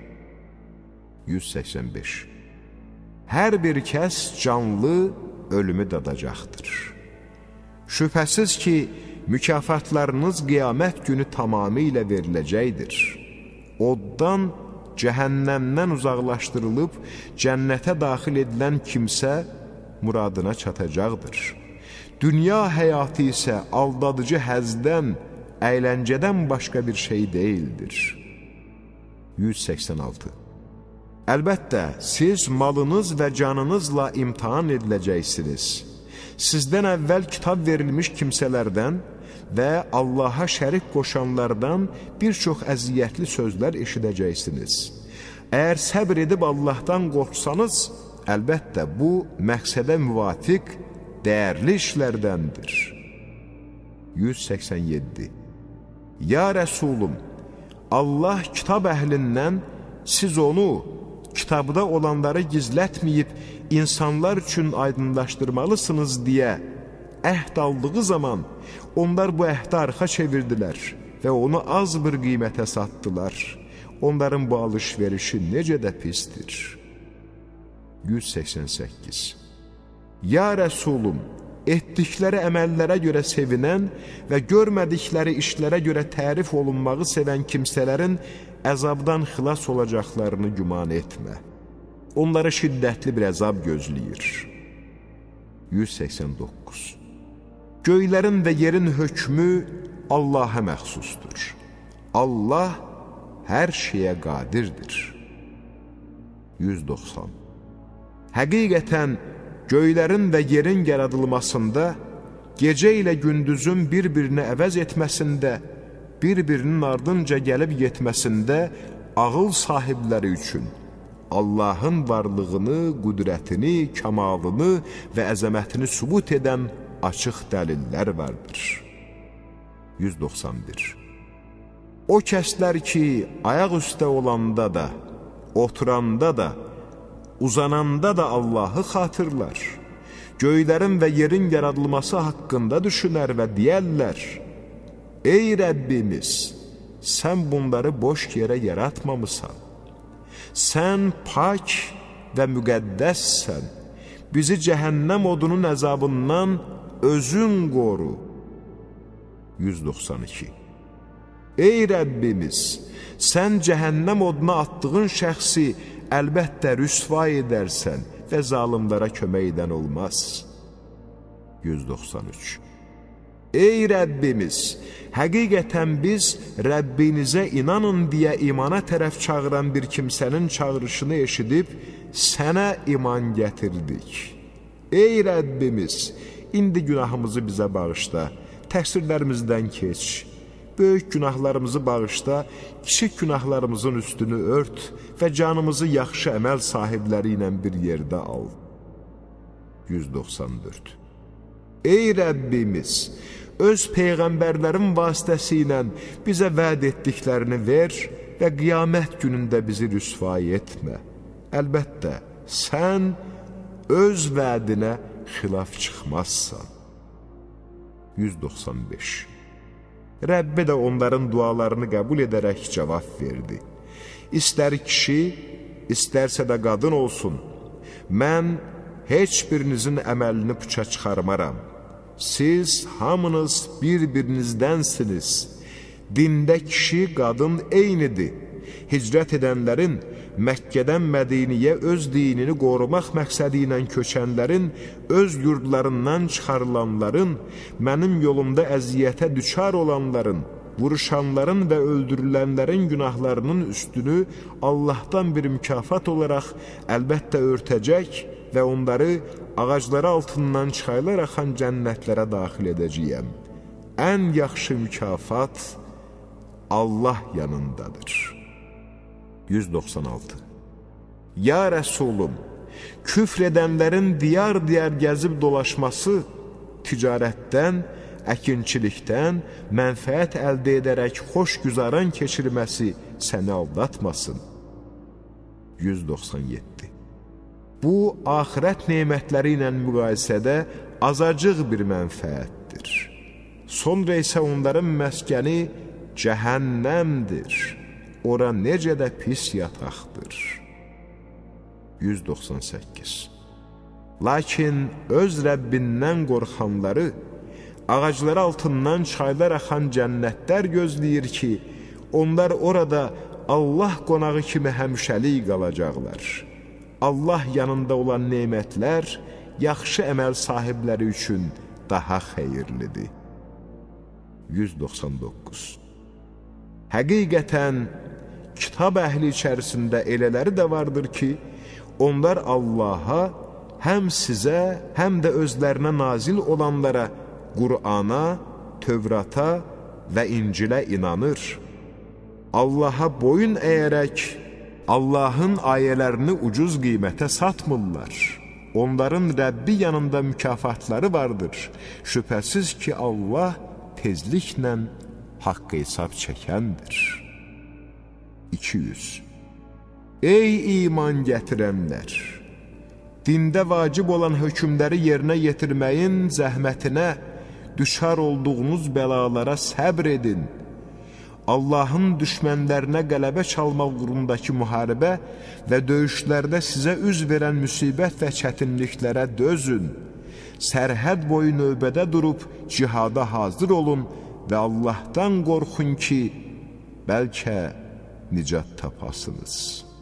yüz səksən beş. Hər bir kəs canlı ölümü dadacaqdır. Şübhəsiz ki, mükafatlarınız qiyamət günü tamamilə veriləcəkdir. Oddan, cəhənnəmdən uzaqlaşdırılıb, cənnətə daxil edilən kimsə muradına çatacaqdır. Dünya həyatı isə aldadıcı həzdən, əyləncədən başqa bir şey deyildir. yüz səksən altı. Əlbəttə, siz malınız və canınızla imtihan ediləcəksiniz. Sizdən əvvəl kitab verilmiş kimsələrdən və Allaha şərik qoşanlardan bir çox əziyyətli sözlər eşidəcəksiniz. Əgər səbr edib Allahdan qorxsanız, əlbəttə bu məqsədə müvafiq dəyərli işlərdəndir. yüz səksən yeddi. Ya Rəsulum, Allah kitab əhlindən siz onu, kitabda olanları gizlətməyib, insanlar üçün aydınlaşdırmalısınız deyə əhd aldığı zaman onlar bu əhdə arxa çevirdilər və onu az bir qiymətə satdılar. Onların bu alış-verişi necə də pistir. yüz səksən səkkiz. Ya Rəsulum, etdikləri əməllərə görə sevinən və görmədikləri işlərə görə tərif olunmağı sevən kimsələrin əzabdan xilas olacaqlarını güman etmə. Onları şiddətli bir əzab gözləyir. yüz səksən doqquz. Göylərin və yerin hökmü Allaha məxsusdur. Allah hər şeyə qadirdir. yüz doxsan. Həqiqətən, göylərin və yerin yaradılmasında, gecə ilə gündüzün bir-birini əvəz etməsində, bir-birinin ardınca gəlib yetməsində ağıl sahibləri üçün Allahın varlığını, qüdrətini, kəmalını və əzəmətini sübut edən açıq dəlillər vardır. yüz doxsan bir. O kəslər ki, ayaq üstə olanda da, oturanda da, uzananda da Allahı xatırlar, göylərin və yerin yaradılması haqqında düşünər və deyərlər: Ey Rəbbimiz, sən bunları boş yerə yaratmamısan. Sən pak və müqəddəssən, bizi cəhənnəm odunun əzabından özün qoru. yüz doxsan iki. Ey Rəbbimiz, sən cəhənnəm oduna attığın şəxsi əlbəttə rüsva edərsən və zalimlara kömək edən olmaz. yüz doxsan üç. Ey Rəbbimiz, həqiqətən biz Rəbbinizə inanın deyə imana tərəf çağıran bir kimsənin çağırışını eşidib, sənə iman gətirdik. Ey Rəbbimiz, indi günahımızı bizə bağışla, təqsirlərimizdən keç. Böyük günahlarımızı bağışla, kiçik günahlarımızın üstünü ört və canımızı yaxşı əməl sahibləri ilə bir yerdə al. yüz doxsan dörd. Ey Rəbbimiz, öz peyğəmbərlərin vasitəsilə bizə vəd etdiklərini ver və qiyamət günündə bizi rüsvay etmə. Əlbəttə, sən öz vədinə xilaf çıxmazsan. yüz doxsan beş. Rəbbi də onların dualarını qəbul edərək cavab verdi. İstər kişi, istərsə də qadın olsun, mən heç birinizin əməlini puça çıxarmaram. Siz hamınız bir-birinizdənsiniz. Dində kişi, qadın eynidir. Hicrət edənlərin, Məkkədən Mədiniyə öz dinini qorumaq məqsədi ilə köçənlərin, öz yurdlarından çıxarılanların, mənim yolumda əziyyətə düçar olanların, vuruşanların və öldürülənlərin günahlarının üstünü Allahdan bir mükafat olaraq əlbəttə örtəcək və onları ağacları altından çaylar axan cənnətlərə daxil edəcəyəm. Ən yaxşı mükafat Allah yanındadır. yüz doxsan altı. Ya Rəsulum, küfr edənlərin diyar-diyar gəzib dolaşması, ticarətdən, əkinçilikdən mənfəət əldə edərək xoş güzaran keçirməsi səni aldatmasın. yüz doxsan yeddi. Bu, axirət nemətləri ilə müqayisədə azacıq bir mənfəətdir. Sonra isə onların məskəni cəhənnəmdir. Ora necə də pis yataqdır. yüz doxsan səkkiz. Lakin öz Rəbbindən qorxanları, ağacları altından çaylar axan cənnətlər gözləyir ki, onlar orada Allah qonağı kimi həmişəlik qalacaqlar. Allah yanında olan nemətlər yaxşı əməl sahibləri üçün daha xeyirlidir. yüz doxsan doqquz. Həqiqətən, kitab əhli içərisində elələri də vardır ki, onlar Allaha, həm sizə, həm də özlərinə nazil olanlara, Qur'ana, Tövrata və İncilə inanır. Allaha boyun əyərək, Allahın ayələrini ucuz qiymətə satmırlar. Onların Rəbbi yanında mükafatları vardır. Şübhəsiz ki, Allah tezliklə haqq hesab çəkəndir. iki yüz. Ey iman gətirənlər! Dində vacib olan hökmləri yerinə yetirməyin zəhmətinə, düşar olduğunuz bəlalara səbr edin. Allahın düşmənlərinə qələbə çalmaq uğrundakı müharibə və döyüşlərdə sizə üz verən müsibət və çətinliklərə dözün. Sərhəd boyu növbədə durub cihada hazır olun və Allahdan qorxun ki, bəlkə nicat tapasınız.